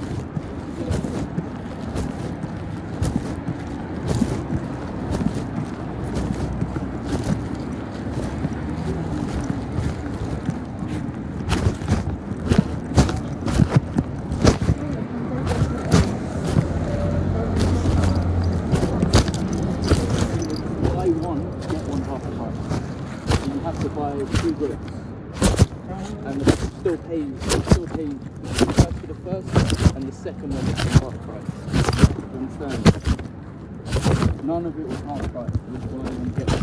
Still pay for the first and the second one is half price. You understand? None of it was half price, which is why I didn't get it.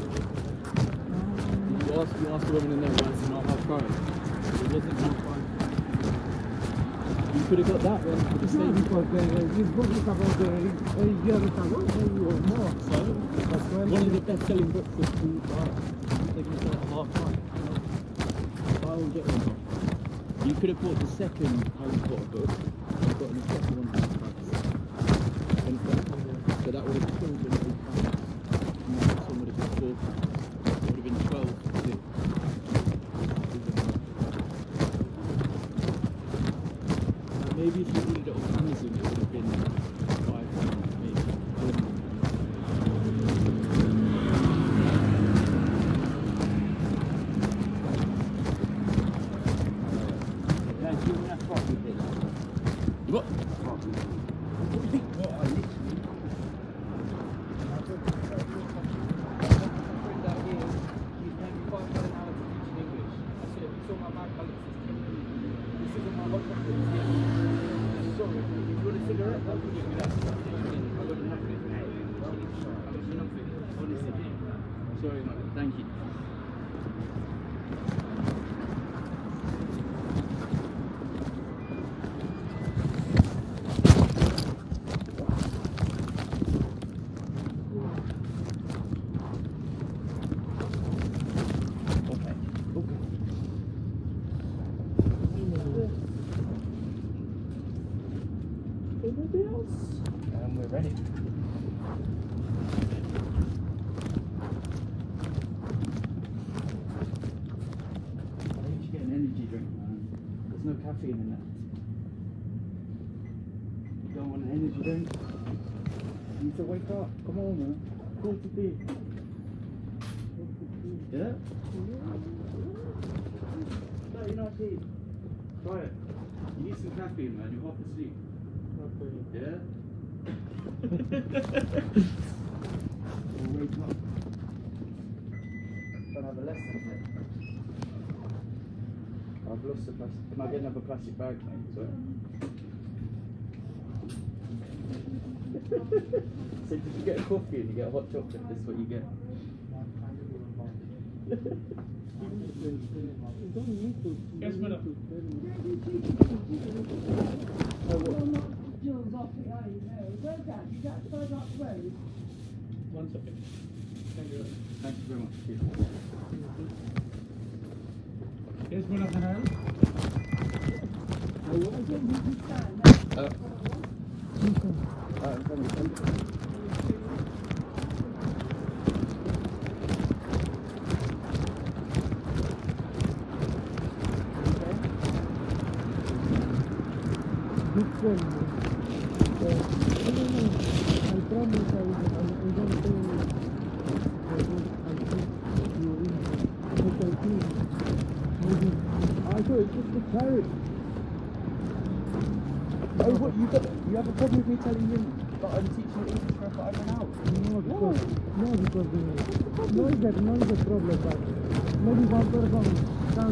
You asked the woman in there why it's not half price. It wasn't half price. You could have got that one for the same. Because this book is about a year ago, maybe or more. So, one of the best selling books is called they're going to sell it at half price. I will get one. You could have bought the second Harry Potter book and gotten the second one half price. So that would have still been £8. And the next one would have been £4. It would have been 12. Maybe if you ordered it off Amazon, it would have been £5, maybe. What? Sorry, man. Thank you. And we're ready. I think you should get an energy drink, man. There's no caffeine in that. You don't want an energy drink? You need to wake up. Come on, man. Call to tea. Yeah? No, you're not asleep. Try it. You need some caffeine, man. You're half asleep. Yeah? We'll wake up. Don't have a lesson yet. I've lost the plastic. Can I get another plastic bag, mate? Sorry. So did you get a coffee and you get a hot chocolate? This is what you get. Yes, madam. Jules off it, are you? No. Where's that? Is that further up the road? 1 second. Thank you. Thank you very much. Yes, madam, can I help? Oh, what, you have a problem with me telling him that I'm teaching English for I ran out? No, because no is the problem, but maybe one person can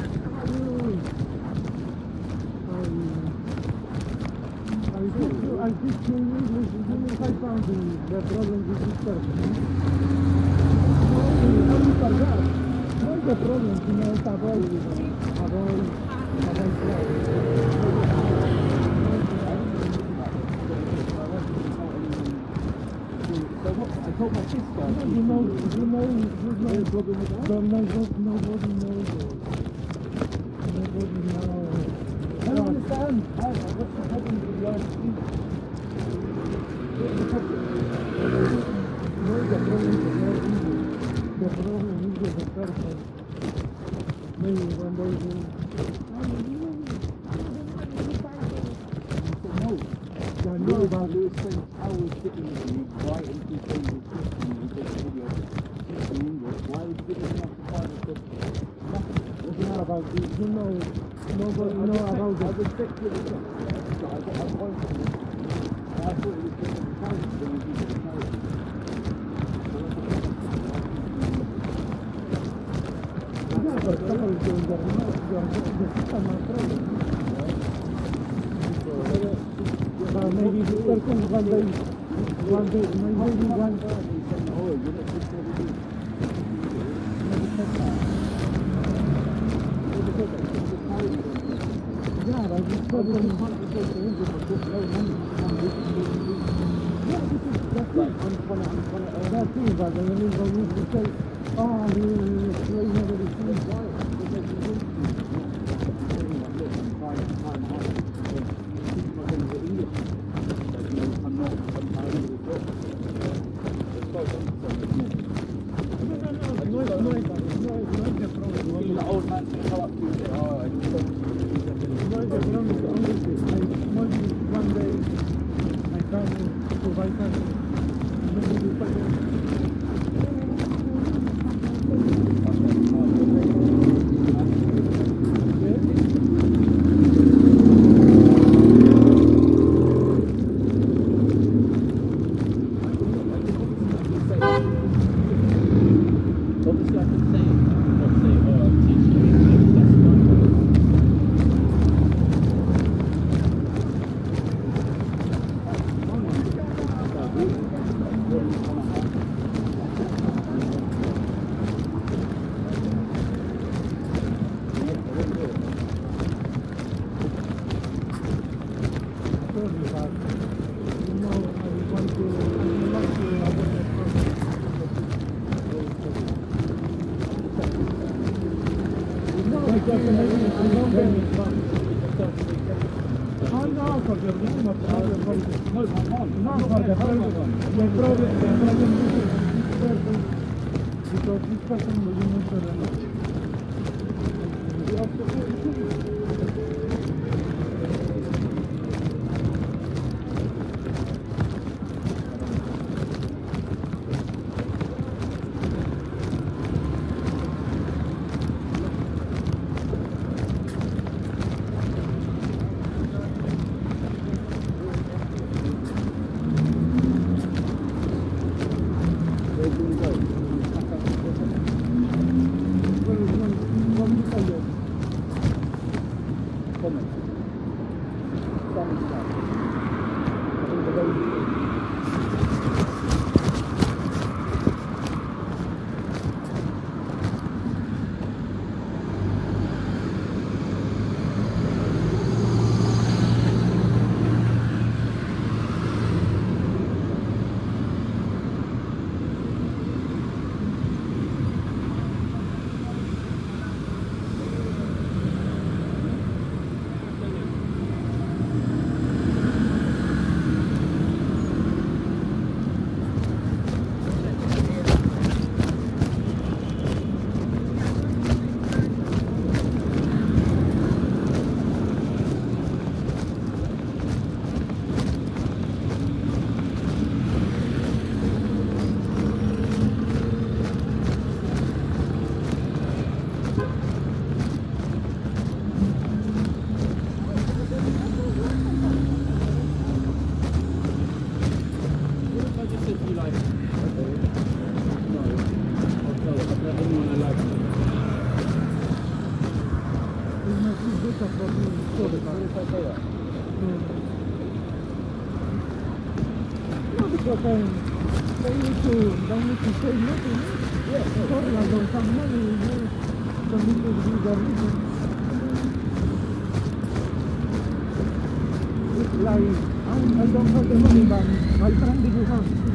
I teach you in English, even if I found the problem with this person. No, the problem, you know, I told my sister. You know, problem with that? Nobody knows. I don't understand. What's the problem with the Irish English? What's the problem? No, the problem is not English. The problem is with the person. Maybe one day I know about Lewis spent hours sitting with me, writing through things and teaching me, taking videos, teaching English. Why would you give me enough to find it? Nothing. it's not about this. You know, nobody know about I this. respect you. I got my point from it. I thought it was just a charity, then you give it a charity. Yeah, but somebody is doing that. You are just the system of problem. But maybe this person one day, maybe one. Oh, you're not just going to do it. Yeah, but this person is not That's it, but then you need to say, oh, you never received. the old man to come up to you and say, oh, I just spoke to you. One day, my cousin, to buy Obviously, I can say, not say, oh, I'm teaching you English, that's Salmon stuff. I think the way Don't need to say nothing. Yeah, sorry, I don't have money. Don't need to do the reason. It's like, I don't have the money, but my friend didn't have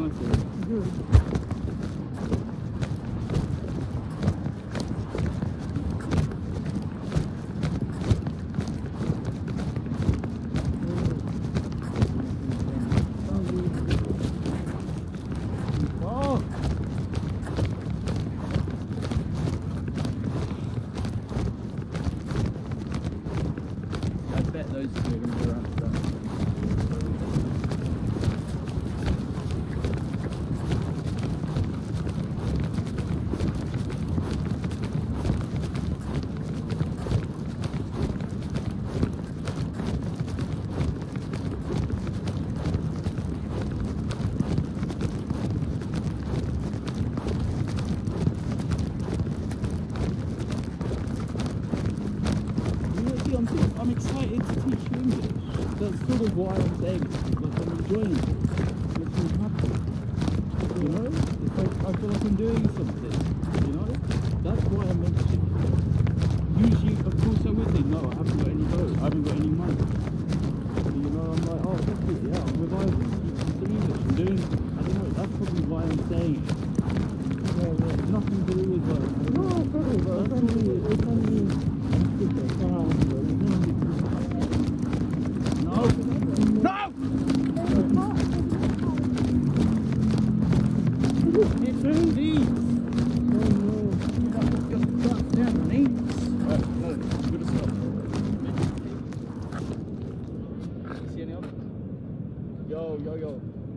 nice here. Good. Oh! I bet those two are going to go around to that. I'm excited to teach you English. That's sort of why I'm saying it. Like I'm enjoying it. It makes me happy. You know? It's like I feel like I'm doing something. You know? That's why I'm mentioning it. Usually, of course I would say, no, I haven't got any dough. I haven't got any money. You know, I'm like, oh, fuck it, yeah, I'm revising. Teaching some English. I'm doing, I don't know, that's probably why I'm saying it. It's nothing to do with like, No, sorry, but that's all it is. No! No! It's easy! Just down the knees. Right, no, I'm gonna stop. You see any of them? Yo.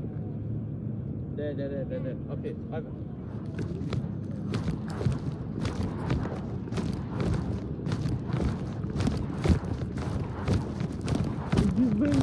There. Okay, over. You've been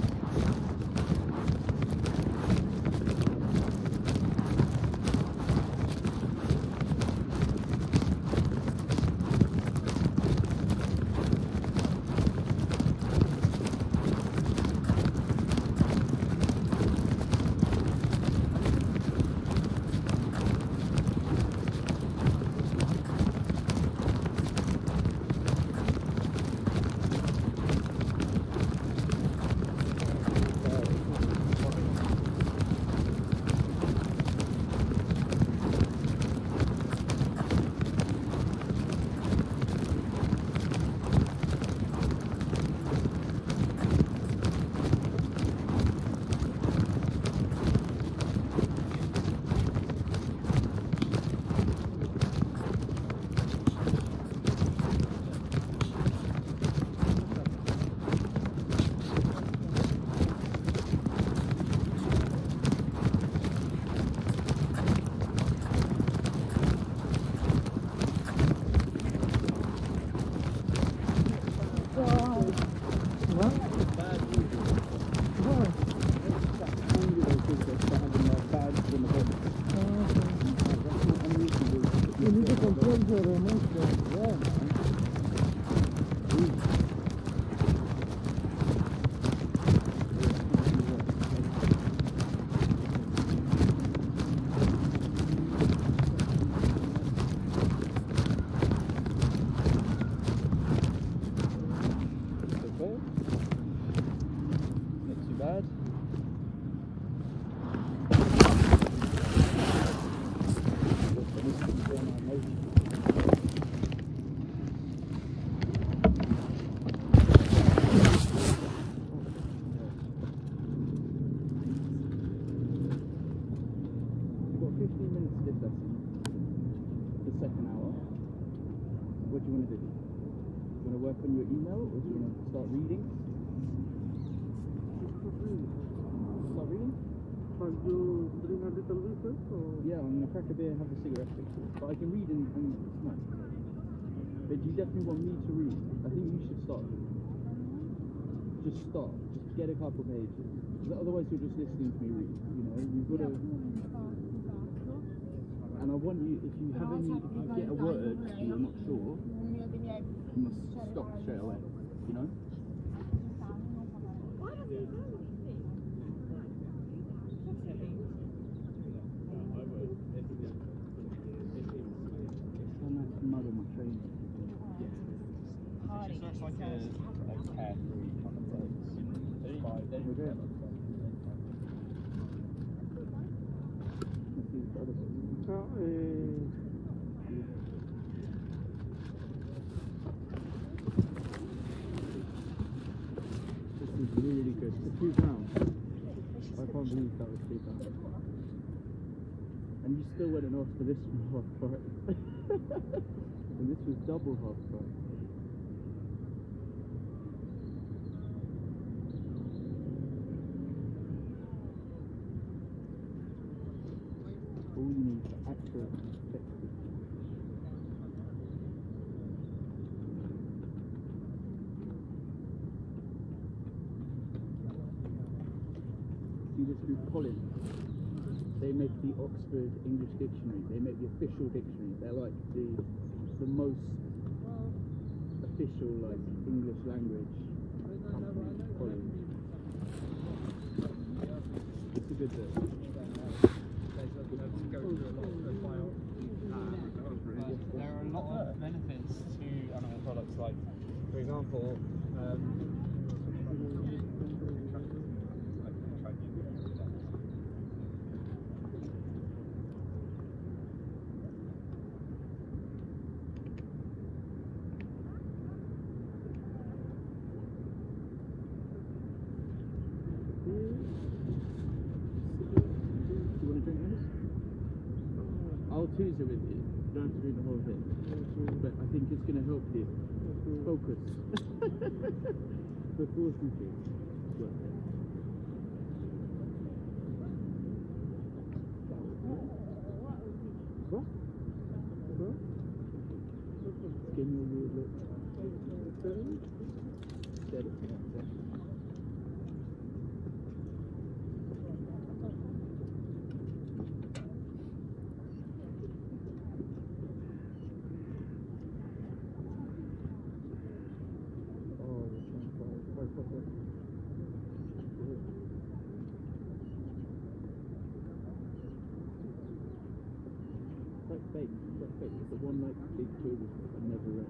you need to control your emotions. Yeah. Okay. Not too bad. We've got 15 minutes to this lesson. The second hour. What do you want to do? Do you want to work on your email or do you want to start reading? Start reading? But you bring a little bit first, or? Yeah, I'm going to crack a beer and have a cigarette fixture. But I can read and smoke. But you definitely want me to read. I think you should start. Just start. Just get a couple pages. Otherwise you're just listening to me read. You know, you've got to... And I want you, if you have any, if you get a word that you're not sure, you must stop straight away. You know? Mud on my train. It just looks like a carefree kind of place. Okay. This is really good. For £2. I can't believe that was £2. And you still went and asked for this one half price. And this was double half price. All you need is accurate and effective. See this group, Collins? They make the Oxford English Dictionary. They make the official dictionary. They're like the most official like English language company. Collins. It's a good bit. There are a lot of benefits to animal products, like, for example, I'll choose it with you. You don't have to do the whole thing. But I think it's going to help you focus. Before shooting. What? What? Give me a weird look. Get it. It's the one like big tube I never read.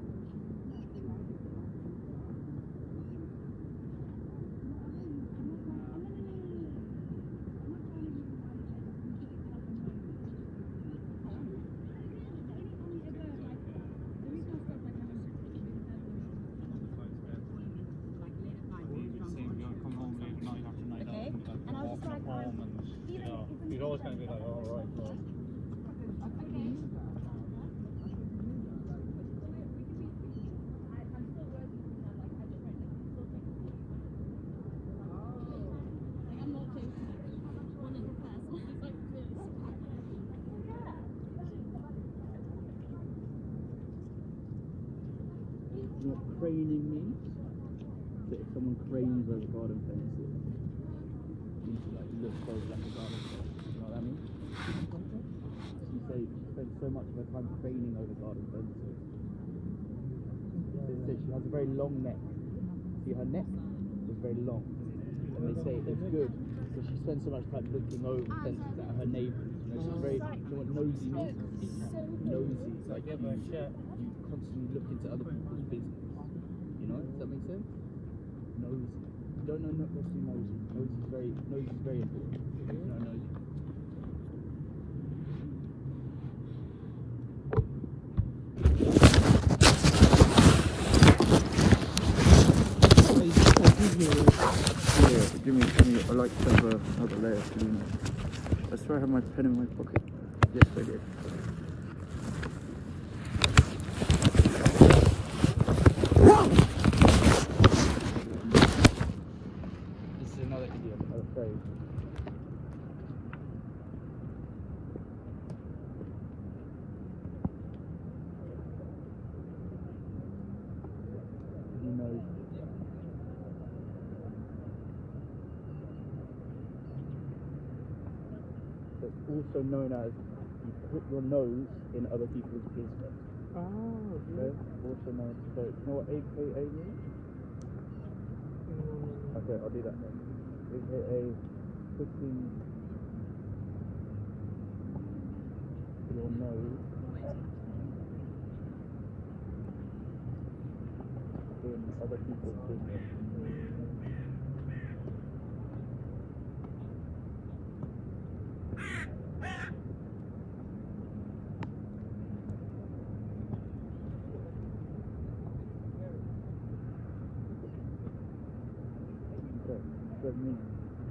he's always going to be like, oh, right, well. You know what craning means? That if someone cranes over garden fences, it means to like look over like a garden fence. You know what I mean? You say she spends so much of her time craning over garden fences. They say she has a very long neck. See, her neck is very long. And they say it's good because she spends so much time looking over fences at her neighbours. You know, she's very, you know what nosy means? Nosy. It's like you constantly look into other people's business. You know, does that make sense? Nosy. You don't know not necessarily nosy. Nosy is very important. You know, nosy. Yeah, give me, I like to have another layer. I swear I have my pen in my pocket. Yes, I did. This is another idiot, I'm afraid. You know. It's also known as you put your nose in other people's business. Oh, Okay? Also known as, so you know what AKA means? Okay, I'll do that then. AKA putting your nose in other people's business. word means.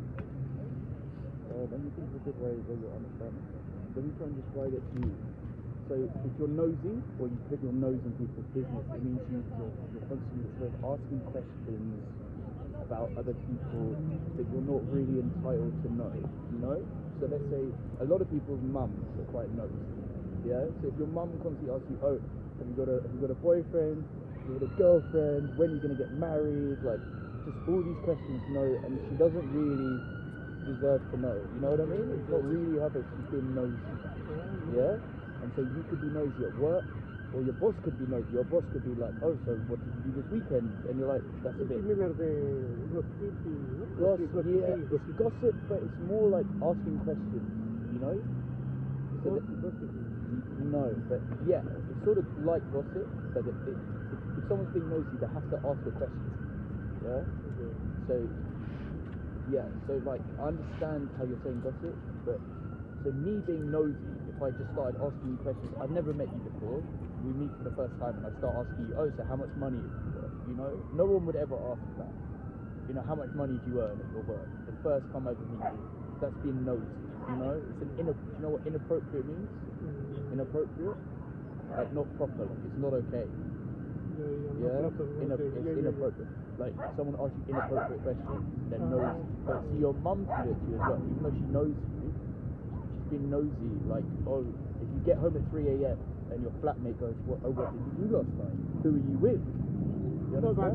Let me think of a good way where you'll understand it. Let me try and describe it to you. So if you're nosy, or you put your nose in people's business, it means you're constantly sort of asking questions about other people that you're not really entitled to know, you know? So let's say a lot of people's mums are quite nosy, yeah? So if your mum constantly asks you, oh, have you got a boyfriend, have you got a girlfriend, when are you going to get married, like just all these questions, you know, and she doesn't really deserve to know, you know what I mean? It's not really her, but she's being nosy, yeah? And so you could be nosy at work, or your boss could be nosy. Your boss could be like, oh, so what did you do this weekend? And you're like, that's a bit... Similar de gossipy, Gossip, yeah, it's gossip, but it's more like asking questions, you know? So no, but yeah, it's sort of like gossip, but if someone's being nosy, they have to ask a question, yeah? So, yeah, so like, I understand how you're saying gossip, but so me being nosy, if I just started asking you questions, I've never met you before, we meet for the first time and I start asking you, oh, so how much money is it worth? You know, no one would ever ask that. You know, how much money do you earn at your work? The first time I ever meet you, that's being nosy, you know? It's you know what inappropriate means? Inappropriate? Like not proper, like it's not okay. Yeah? It's inappropriate. Like someone asks you inappropriate questions, they're nosy. But see, your mum can do it to you as well, even though she knows you. Being nosy, like, oh, if you get home at 3 a.m. and your flatmate goes, what did you do last night? Who are you with? You understand?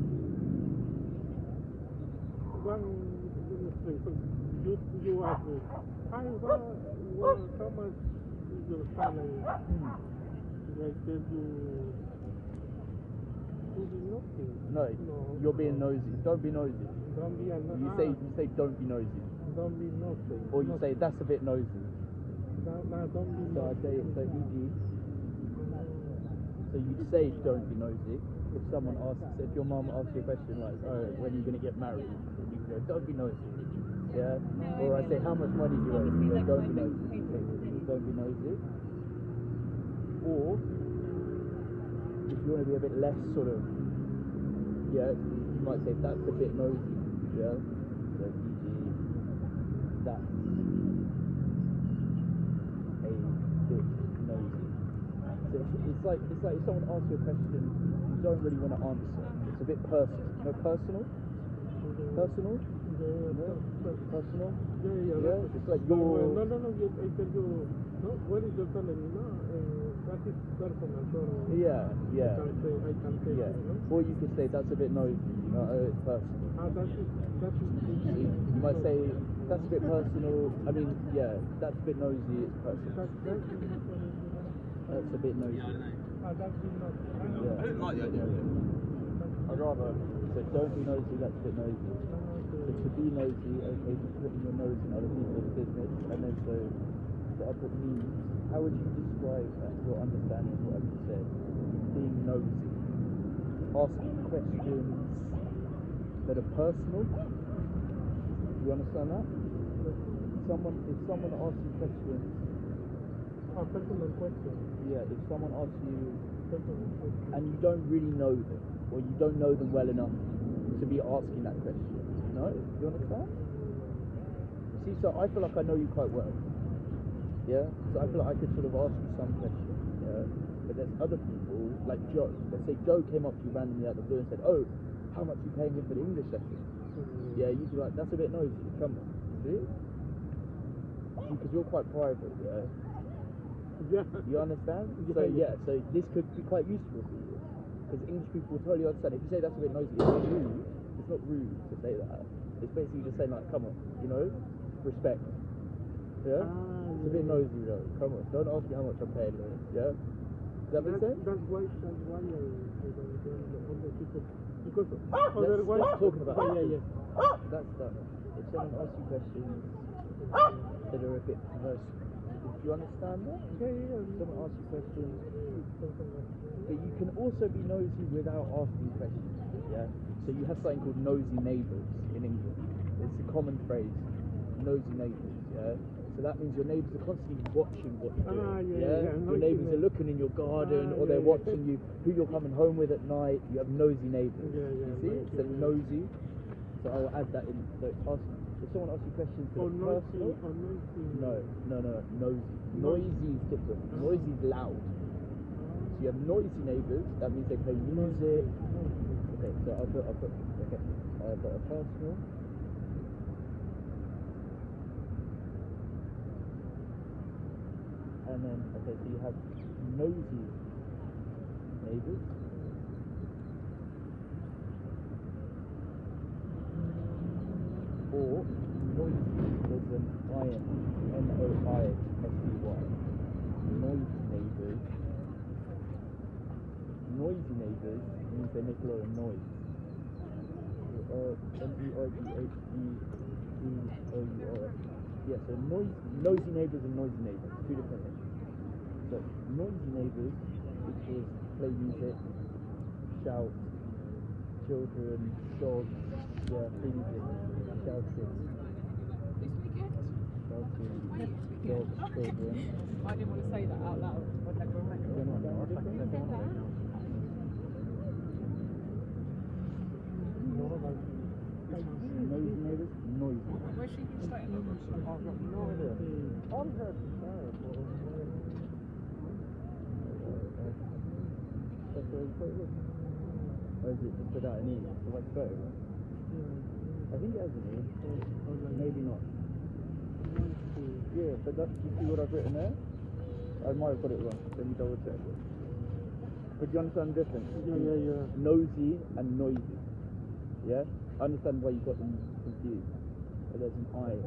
You ask me, how much is your salary? I tell you, nothing. No, you're being nosy. Don't be nosy. Don't be You say don't be nosy. Don't be nosy. Or you say that's a bit nosy. No, don't be So I say, so e.g. So you'd say don't be nosy. If someone asks, if your mum asks you a question like, oh, when are you going to get married? And you go, don't be nosy. Yeah? Or I say, how much money do you earn? You go, don't be nosy. Don't be nosy. Or, if you want to be a bit less sort of, yeah, you might say that's a bit nosy. Yeah? So e.g. that's a bit nosy. So it's like if someone asks you a question you don't really want to answer. It's a bit personal. You know, personal? Personal? Personal? Yeah. It's like your... No, I tell you, no, what is your salary? No, that is personal. So yeah. I can say yeah. no? Or you could say that's a bit nosy. You know, it's personal. That is you might say that's a bit personal. I mean, yeah, that's a bit nosy. It's personal. That's a bit nosy. That's not. Yeah. I don't like the idea of it. I'd rather. So don't be nosy. That's a bit nosy. So to be nosy, okay, just putting your nose in other people's business, and then so I put means. How would you describe your understanding of what I just said? Being nosy, asking questions that are personal. Do you understand that? If someone asks you questions. A personal question. Yeah, if someone asks you and you don't really know them, or you don't know them well enough to be asking that question. No? Do you understand? See, so I feel like I know you quite well. Yeah? So I feel like I could sort of ask you some questions. Yeah? But there's other people, like Joe. Let's say Joe came up to you randomly out of the blue and said, oh, how much are you paying him for the English lesson? Yeah, you'd be like, that's a bit nosy. Come on. See? Because you're quite private, yeah? You understand? So yeah, so this could be quite useful for you. Because English people will totally understand. If you say that's a bit nosy, it's not rude to say that. It's basically just saying like, come on, you know? Respect. Yeah? It's a bit nosy though. Come on. Don't ask me how much I'm paying though. Yeah? Does that make sense? That's why I don't all the people. Because otherwise... Let's talk about that. Yeah. That's that. If someone asks you questions that are a bit personal, do you understand that? Yeah. Someone asks you questions. But you can also be nosy without asking questions. Yeah? So you have something called nosy neighbours in England. It's a common phrase. Nosy neighbours, yeah? So that means your neighbours are constantly watching what you're doing. Your neighbours are looking in your garden, or they're watching you, who you're coming home with at night. You have nosy neighbours. You see? So nosy. So So I'll add that in. So if someone asks you questions to Or the noisy, personal, or noisy. no, nosy. Noisy is different. Noisy is loud. So you have noisy neighbours. That means they play music. Okay, so I'll put okay. I've got a personal. And then okay, so you have nosy neighbours. Or noisy, there's an I-N, N-O-I-S-E-Y. Noisy neighbours. Noisy neighbours means they make a lot of noise. N-E-I-G-H-E-E-O-U-R. Yeah, so noisy neighbours and noisy neighbours, two different things. So noisy neighbours, which is play music, shout, children, dogs, yeah, play music, shouting, dogs, children. I didn't want to say that out loud. Noisy neighbours, noisy. Where's she been straight? I've got no idea. I'm heard that's where it's put. Or is it just without an E? So like photo? I think it has an E. Maybe not. Yeah, but that's, you see what I've written there? I might have got it wrong. Let me double check. But do you understand the difference? Yeah. Nosy and noisy. Yeah? I understand why you got them confused. But there's an I.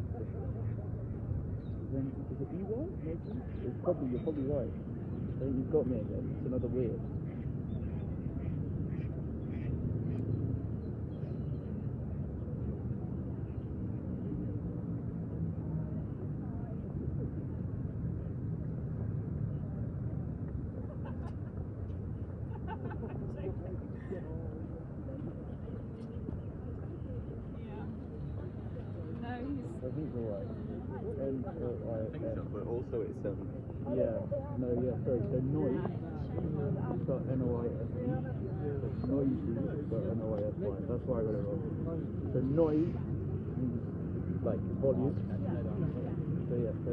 Then is it EY? Maybe? You're probably right. I think you've got me again. It's another weird. I think you're right. N-O-I-S. But also it's Yeah, sorry. So noise, it's got N-O-I-S-E. It's noisy, it's got N-O-I-S-Y. That's why I got it wrong. So noise means like volume. So yeah, so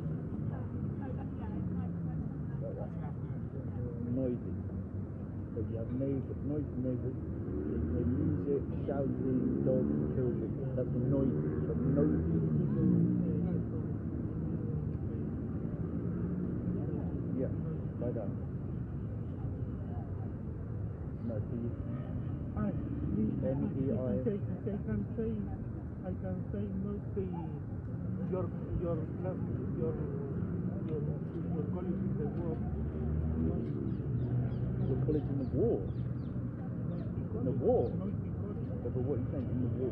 noisy. So you have noisy neighbours. They play music, shouting, dogs, children. That's noisy. But nosy. Yeah, by that. No, so you. N-E-I. I can say not the your college in the war. Your college in the war. In the war. Yeah, but what are you saying in the war?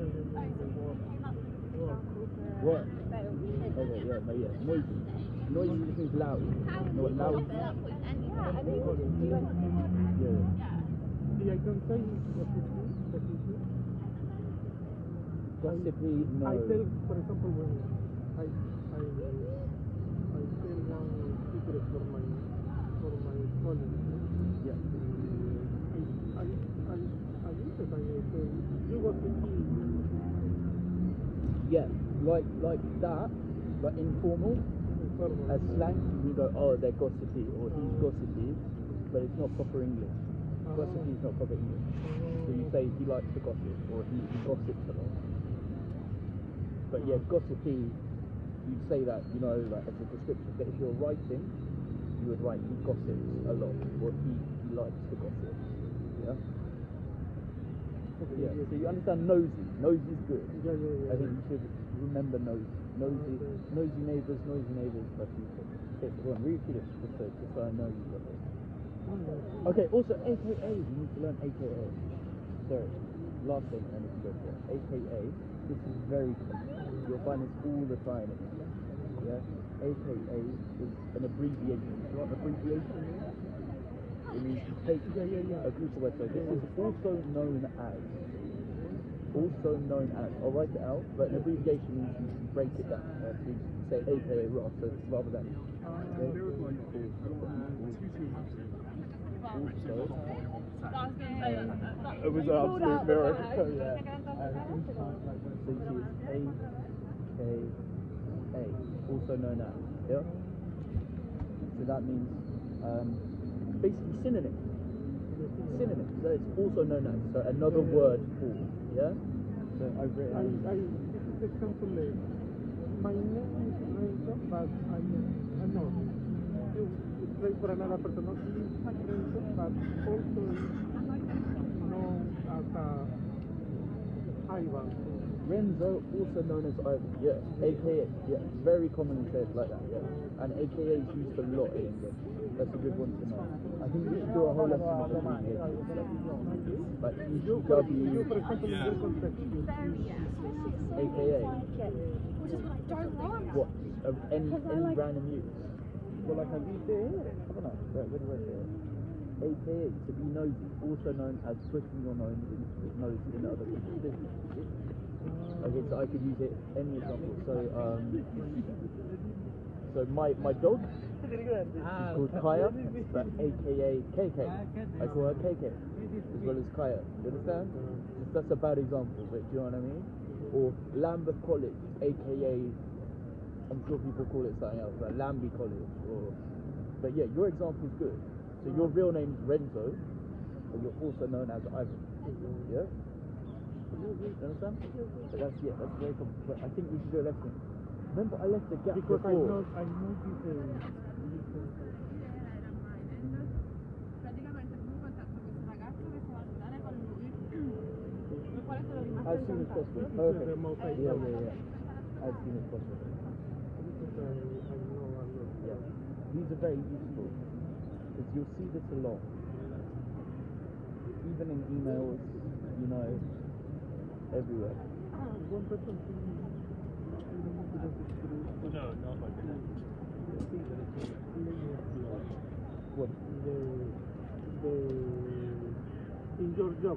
What? Okay, yeah. Noisy. Noisy just means loud. No, loud. Yeah. I can say Gossipy, no. I tell, for example, when I tell one secret for my college. Yeah. I use it. I say you got the key. Yeah, like that, but informal. As slang, you go, oh, they're gossipy, or he's gossipy, but it's not proper English. Gossipy is not proper English. So you say he likes to gossip, or he gossips a lot. But yeah, gossipy, you'd say that, like as a description. But if you're writing, you would write he gossips a lot, or he likes to gossip. Yeah? Yeah, so you understand nosy. Nosy is good. Yeah. I think you should remember nosy. Nosy neighbours, but you okay, so go on, repeat it, just so I know you got it. Okay, also AKA, you need to learn AKA. Sorry, last thing I need to go for. AKA, this is very common. You'll find this all the time in English. Yeah? AKA is an abbreviation. You know what abbreviation is? It means to take a group of words. So this is also known as. I'll write it out, but an abbreviation means you break it down. So you say AKA rather than. It was an absolute miracle, yeah. So you see it's AKA, also known as, yeah? So that means basically synonym. Synonym, so it's also known as, so another word for, yeah? So I've written... This is example, my name is Renzo, but I know. You pray for another person, not Renzo, but also known as Ivan. Renzo, also known as Ivan, yeah, aka, yeah, very commonly said like that, yeah, and aka is used a lot in English. That's a good one to know. I think we should do a whole lesson on abbreviations, like You, ECW, for example, in your context, you aka, Which is what I don't want. what, any random use. Well, like I used it here, haven't I? Where do I say it? AKA, to be nosy, also known as twisting your nose in other people's business. Okay, so I could use it any example. So my dog, she's called Kaya, but AKA KK. I call her KK as well as Kaya. You understand? That's a bad example, but do you know what I mean? Or Lambeth College, AKA, I'm sure people call it something else, like Lambie College. But yeah, your example is good. So your real name is Renzo, but you're also known as Ivan. Yeah? You understand? But that's very common. But I think we should do a lesson. Remember, I left the gap because before. I know this. As soon as possible. Perfect. Yeah. As soon as possible. Yeah. These are very useful because you'll see this a lot. Even in emails, you know, everywhere. One person. No, not like that. What? In your job,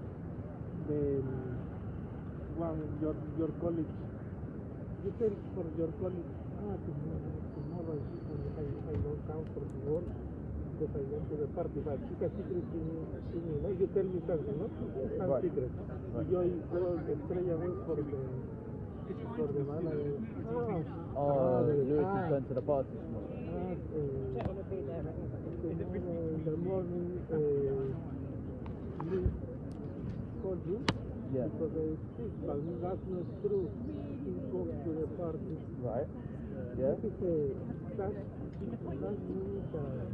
your colleague, you tell for your colleague, tomorrow I don't come for the work because I went to the party, but it's a secret to me, no? You tell me something, no? It's a secret. Right. Yo estrella vez for the manager. Lewis is going to the party tomorrow. In the morning, Lee called you. Yeah. Because I sick, but that's not true. He goes to the party. Right. Yeah. This is that means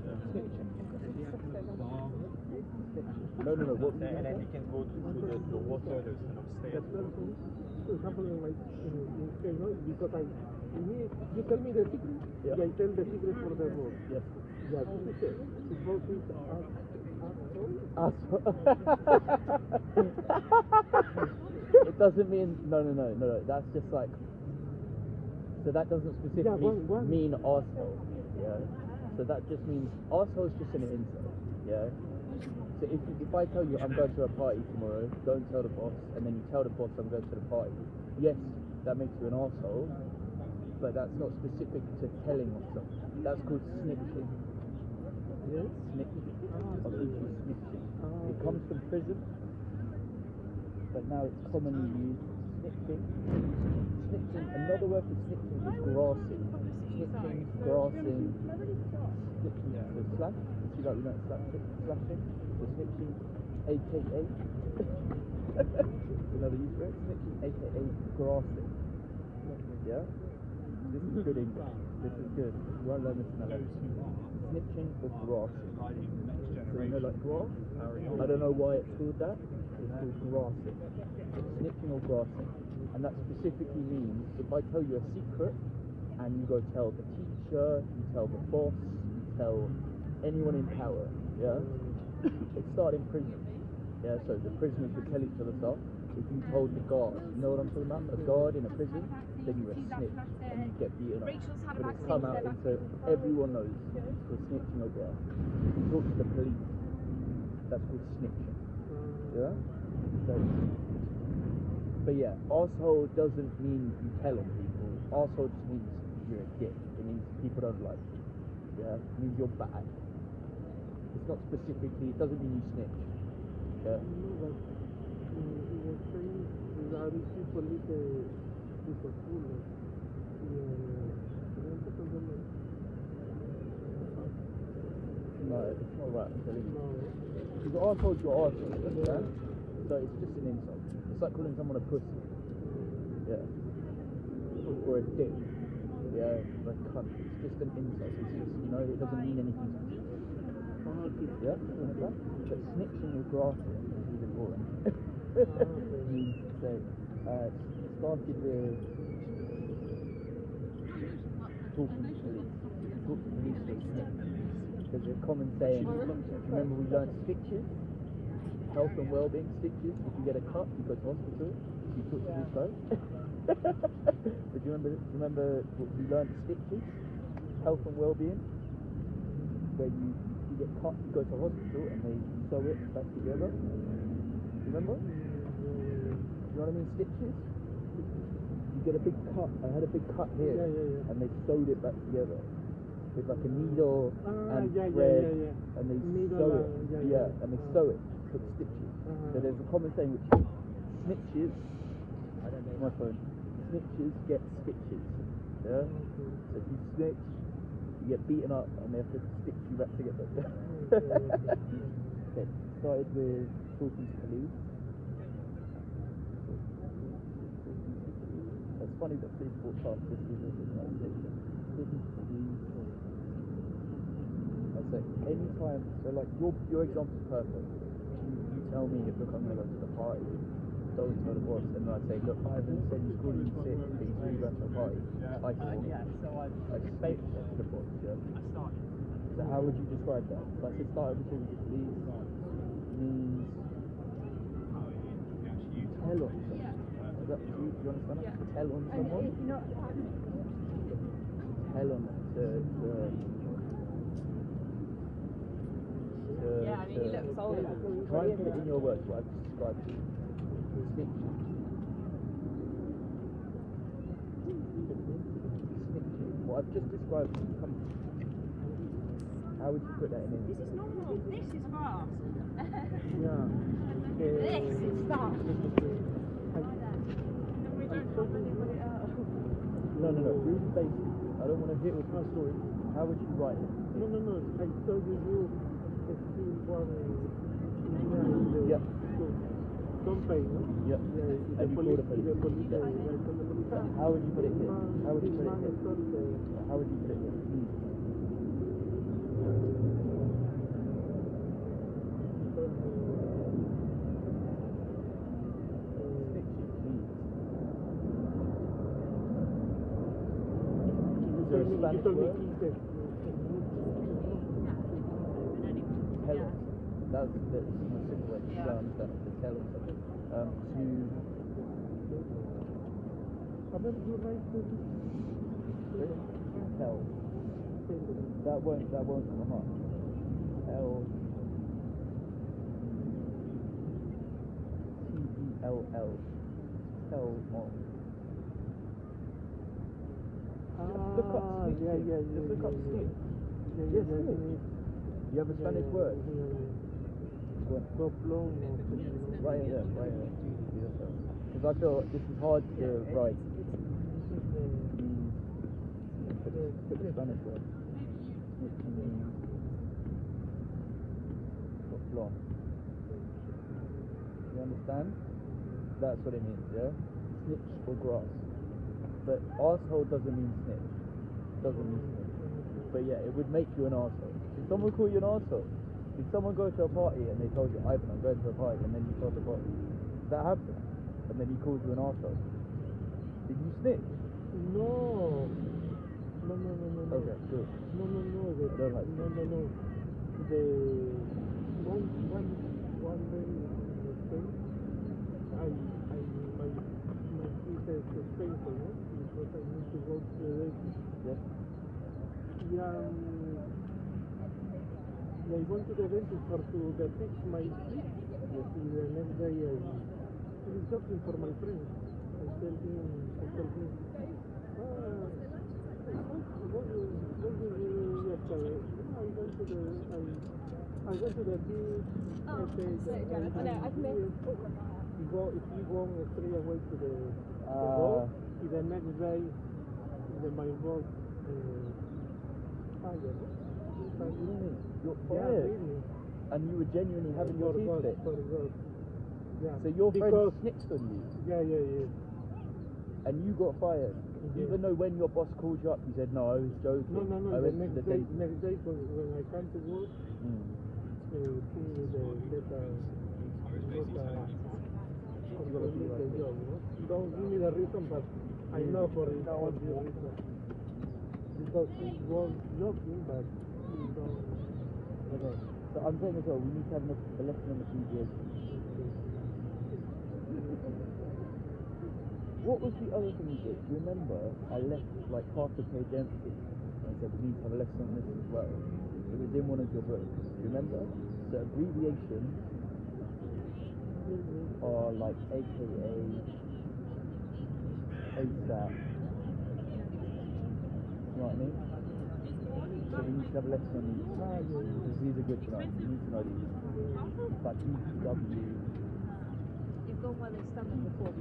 No. What? And then you can go to the water and stay the at person, for example, in no, because you tell me the secret, Yeah. I tell the secret for the boss. Yes. Yeah, this is it. The boss is It doesn't mean no. That's just like. So that doesn't specifically mean arsehole. Yeah. So that just means arsehole is just an insult. Yeah. So if I tell you I'm going to a party tomorrow, don't tell the boss, and then you tell the boss I'm going to the party. Yes, that makes you an arsehole, but that's not specific to telling of something. That's called snitching. Yes. Snitching. Snitching. It comes from prison, but now it's commonly used. Snitching. Another word for snitching is grassing. Snitching, grassing, snitching. So slash. See that we know slashing. So snitching, aka. Another use for it. Snitching, aka grassing. Yeah. This is good English. This is good. You won't learn this in a lesson. Snitching or grassing. So you know, like grass. I don't know why it's called that. It's called grassing. Snitching or grassing. And that specifically means if I tell you a secret and you go tell the teacher, you tell the boss, you tell anyone in power, yeah? It started in prison. Yeah, so the prisoners would tell each other stuff. If you told the guard, you know what I'm talking about? A guard in a prison, then you were a snitch and you get beaten up. But it's come out into everyone knows it's called snitching or grass. You talk to the police, that's called snitching. Yeah? So, but yeah, arsehole doesn't mean you tell on people. Arsehole just means you're a dick. It means people don't like you. Yeah? It means you're bad. It's not specifically, it doesn't mean you snitch. Yeah. No, but in the Chinese, there are people with a school. No, it's not right, I'm telling you. No. Because arsehole's your arsehole, you understand? So it's just an insult. It's like calling someone a pussy. Yeah. Or a dick. Yeah, like cunt. It's just an insult. It's just, you know, it doesn't mean anything. Yeah, like that. But snitching or grasping is even boring. Means to say, it started with talking to police. Talk to police or snitch. There's a common saying, remember we learned stitches? Health and well-being stitches. If you get a cut, you go to hospital. You talk to these guys. But do you remember what we learned stitches? Health and well-being. Where you get cut, you go to hospital and they sew it back together. Remember? You know what I mean? Stitches? You get a big cut. I had a big cut here, and they sewed it back together with like a needle and thread, and they sew it. And they sew it. Put stitches. So there's a common saying which is snitches. I don't know my phone. Snitches get stitches. Yeah. So if you snitch, you get beaten up, and they have to stitch you back together. Okay. Started with talking to police. It's funny that police walk past this organisation. Talking to police. I say anytime. So like your example's perfect. You tell me if look I'm gonna go to the party. Don't tell the boss, and I say, look, Ivan said he's calling you sick, but he's really going to a party. I speak to the boss, yeah? So how would you describe that? So I said started with talking to police means tell on someone. Is that, do you understand that? Tell on someone? Tell on them. Yeah, I mean, he looks older. Try and put it in your words, what I've described to you. Snitching. What I've just described to you. How would you put that in English? This is normal. This is fast. Yeah. This is fast. No. Really basic. I don't want to hit with my story. How would you write it? No. I told you still one. Yeah. Don't pay, no? Yeah. The And you call the police. The police. How would you put it here? How would you put it here? How would you put it here? Is there a Spanish word? Tell us. That's the most simple way to understand it. To tell us something. Tell. That won't come up. Tell. T-E-L-L. Tell on. Look up snitch. Just look up snitch. Yes, snitch. You have a Spanish word? Right here. Because I feel this is hard to write. Put the Spanish word. Soplón. You understand? That's what it means, yeah? Snitch or grass. But arsehole doesn't mean snitch. Doesn't mean snitch. But yeah, it would make you an arsehole. Did someone call you an arsehole? Did someone go to a party and they told you, Ivan, I'm going to a party, and then you told the party? Did that happen? And then he called you an arsehole? Did you snitch? No. Okay, good. No. I don't like No. The one day in Spain, my sister is painful, no? Because I need to go to the dentist. Yes. I went to the dentist to fix my teeth. The next day I was talking for my friend. I told him, what did you yesterday? I went to I went to the beach. Oh, I'm so jealous. I know, I've missed all of that. If you go straight away to the boat, the next day, my boat fire. You're Yeah, fired. really. And you were genuinely having your teeth fixed. Yeah. So your friend Because- snitched on you, Yeah. and you got fired. Yeah. Even though when your boss called you up, you said, no, I was joking. No. I The went to next the day, dentist." when I come to work, he will let the job. Don't give me the reason, but I know for it what the reason. Because he was joking, but he don't. Okay. So I'm saying as well, we need to have a lesson on the deviation. What was the other thing we did? Do you remember I left like half the page empty and I said we need to have a lesson on this as well. It was in one of your books. Do you remember? The abbreviations are like AKA, ASAP. You know what I mean? So we need to have a lesson on these. Because these are good to know. You need to know these. Like DPW, You've gone where they stand before.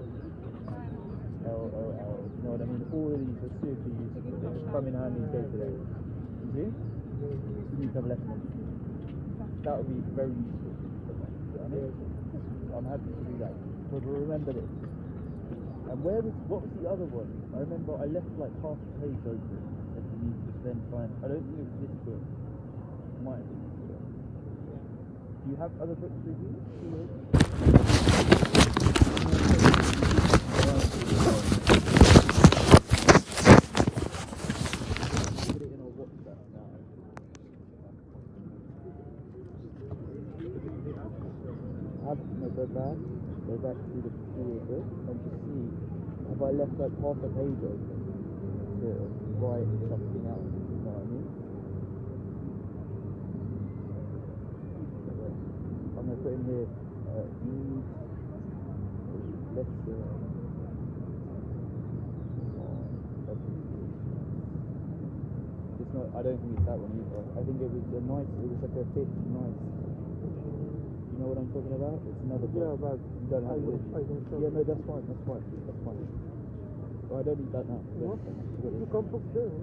LOL, you know what I mean? All of these are super useful. They just come in handy day to day. You see? You need to have a lesson on these. That would be very useful. You know what I mean? So I'm happy to do that. But remember this. And what was the other one? I remember I left like half the page open. Said you need to spend time. I don't think it was this book. It might have been this book. Do you have other books with you? Put it in our WhatsApp now. Go back to the book and just see if I left like half a page open to write something out. You know what I mean? I'm going to put in here, it's not, I don't think it's that one either. I think it was like a bit nice. You know what I'm talking about? It's another book. Yeah, but You don't have it with you. Yeah, no, that's fine. Well, I don't need that now. No? You can put them.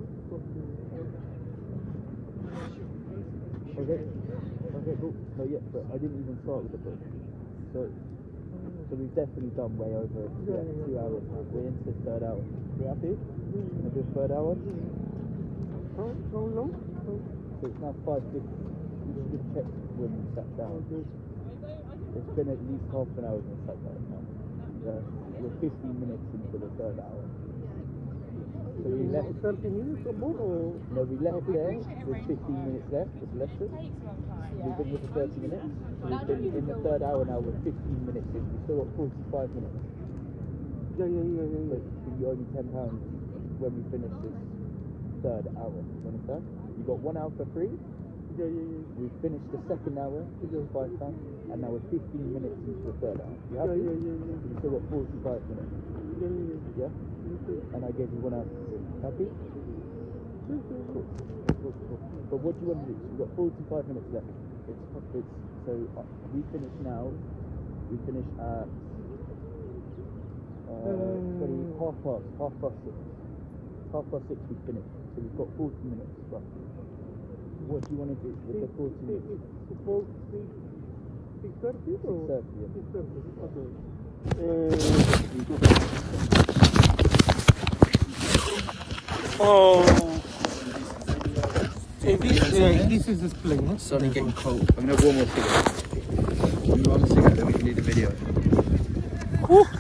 Okay, cool. No, yeah, but I didn't even start with the book. So we've definitely done way over 2 hours now. We're into the third hour. You happy? Gonna do a third hour? How long? So it's now 5:50. You should have checked when we sat down. It's been at least half an hour since we sat down now. We're 15 minutes into the third hour. So we left. 30 minutes or more? Or? No, we left there with 15 minutes left of lessons. We've been here for 30 minutes. We've been in the third hour now with 15 minutes in. We still got 45 minutes. Yeah. But you owe me £10 when we finish this third hour. You understand? You got 1 hour for free. Yeah. We've finished the second hour, which is £5, and now we're 15 minutes into the third hour. You happy? Yeah. You still got 45 minutes. Yeah. And I gave you 1 hour for free. Happy? Cool. But what do you want to do? So you've got 45 minutes left. So we finish now. We finish at 6:30. Half past 6 we finish. So we've got 40 minutes roughly. What do you want to do with the 40 minutes? 6:30 or? 6:30, yeah. 6:30. Okay. This is the spring. It's only getting cold. I'm going to have one more cigarette. One more cigarette, then we can do the video.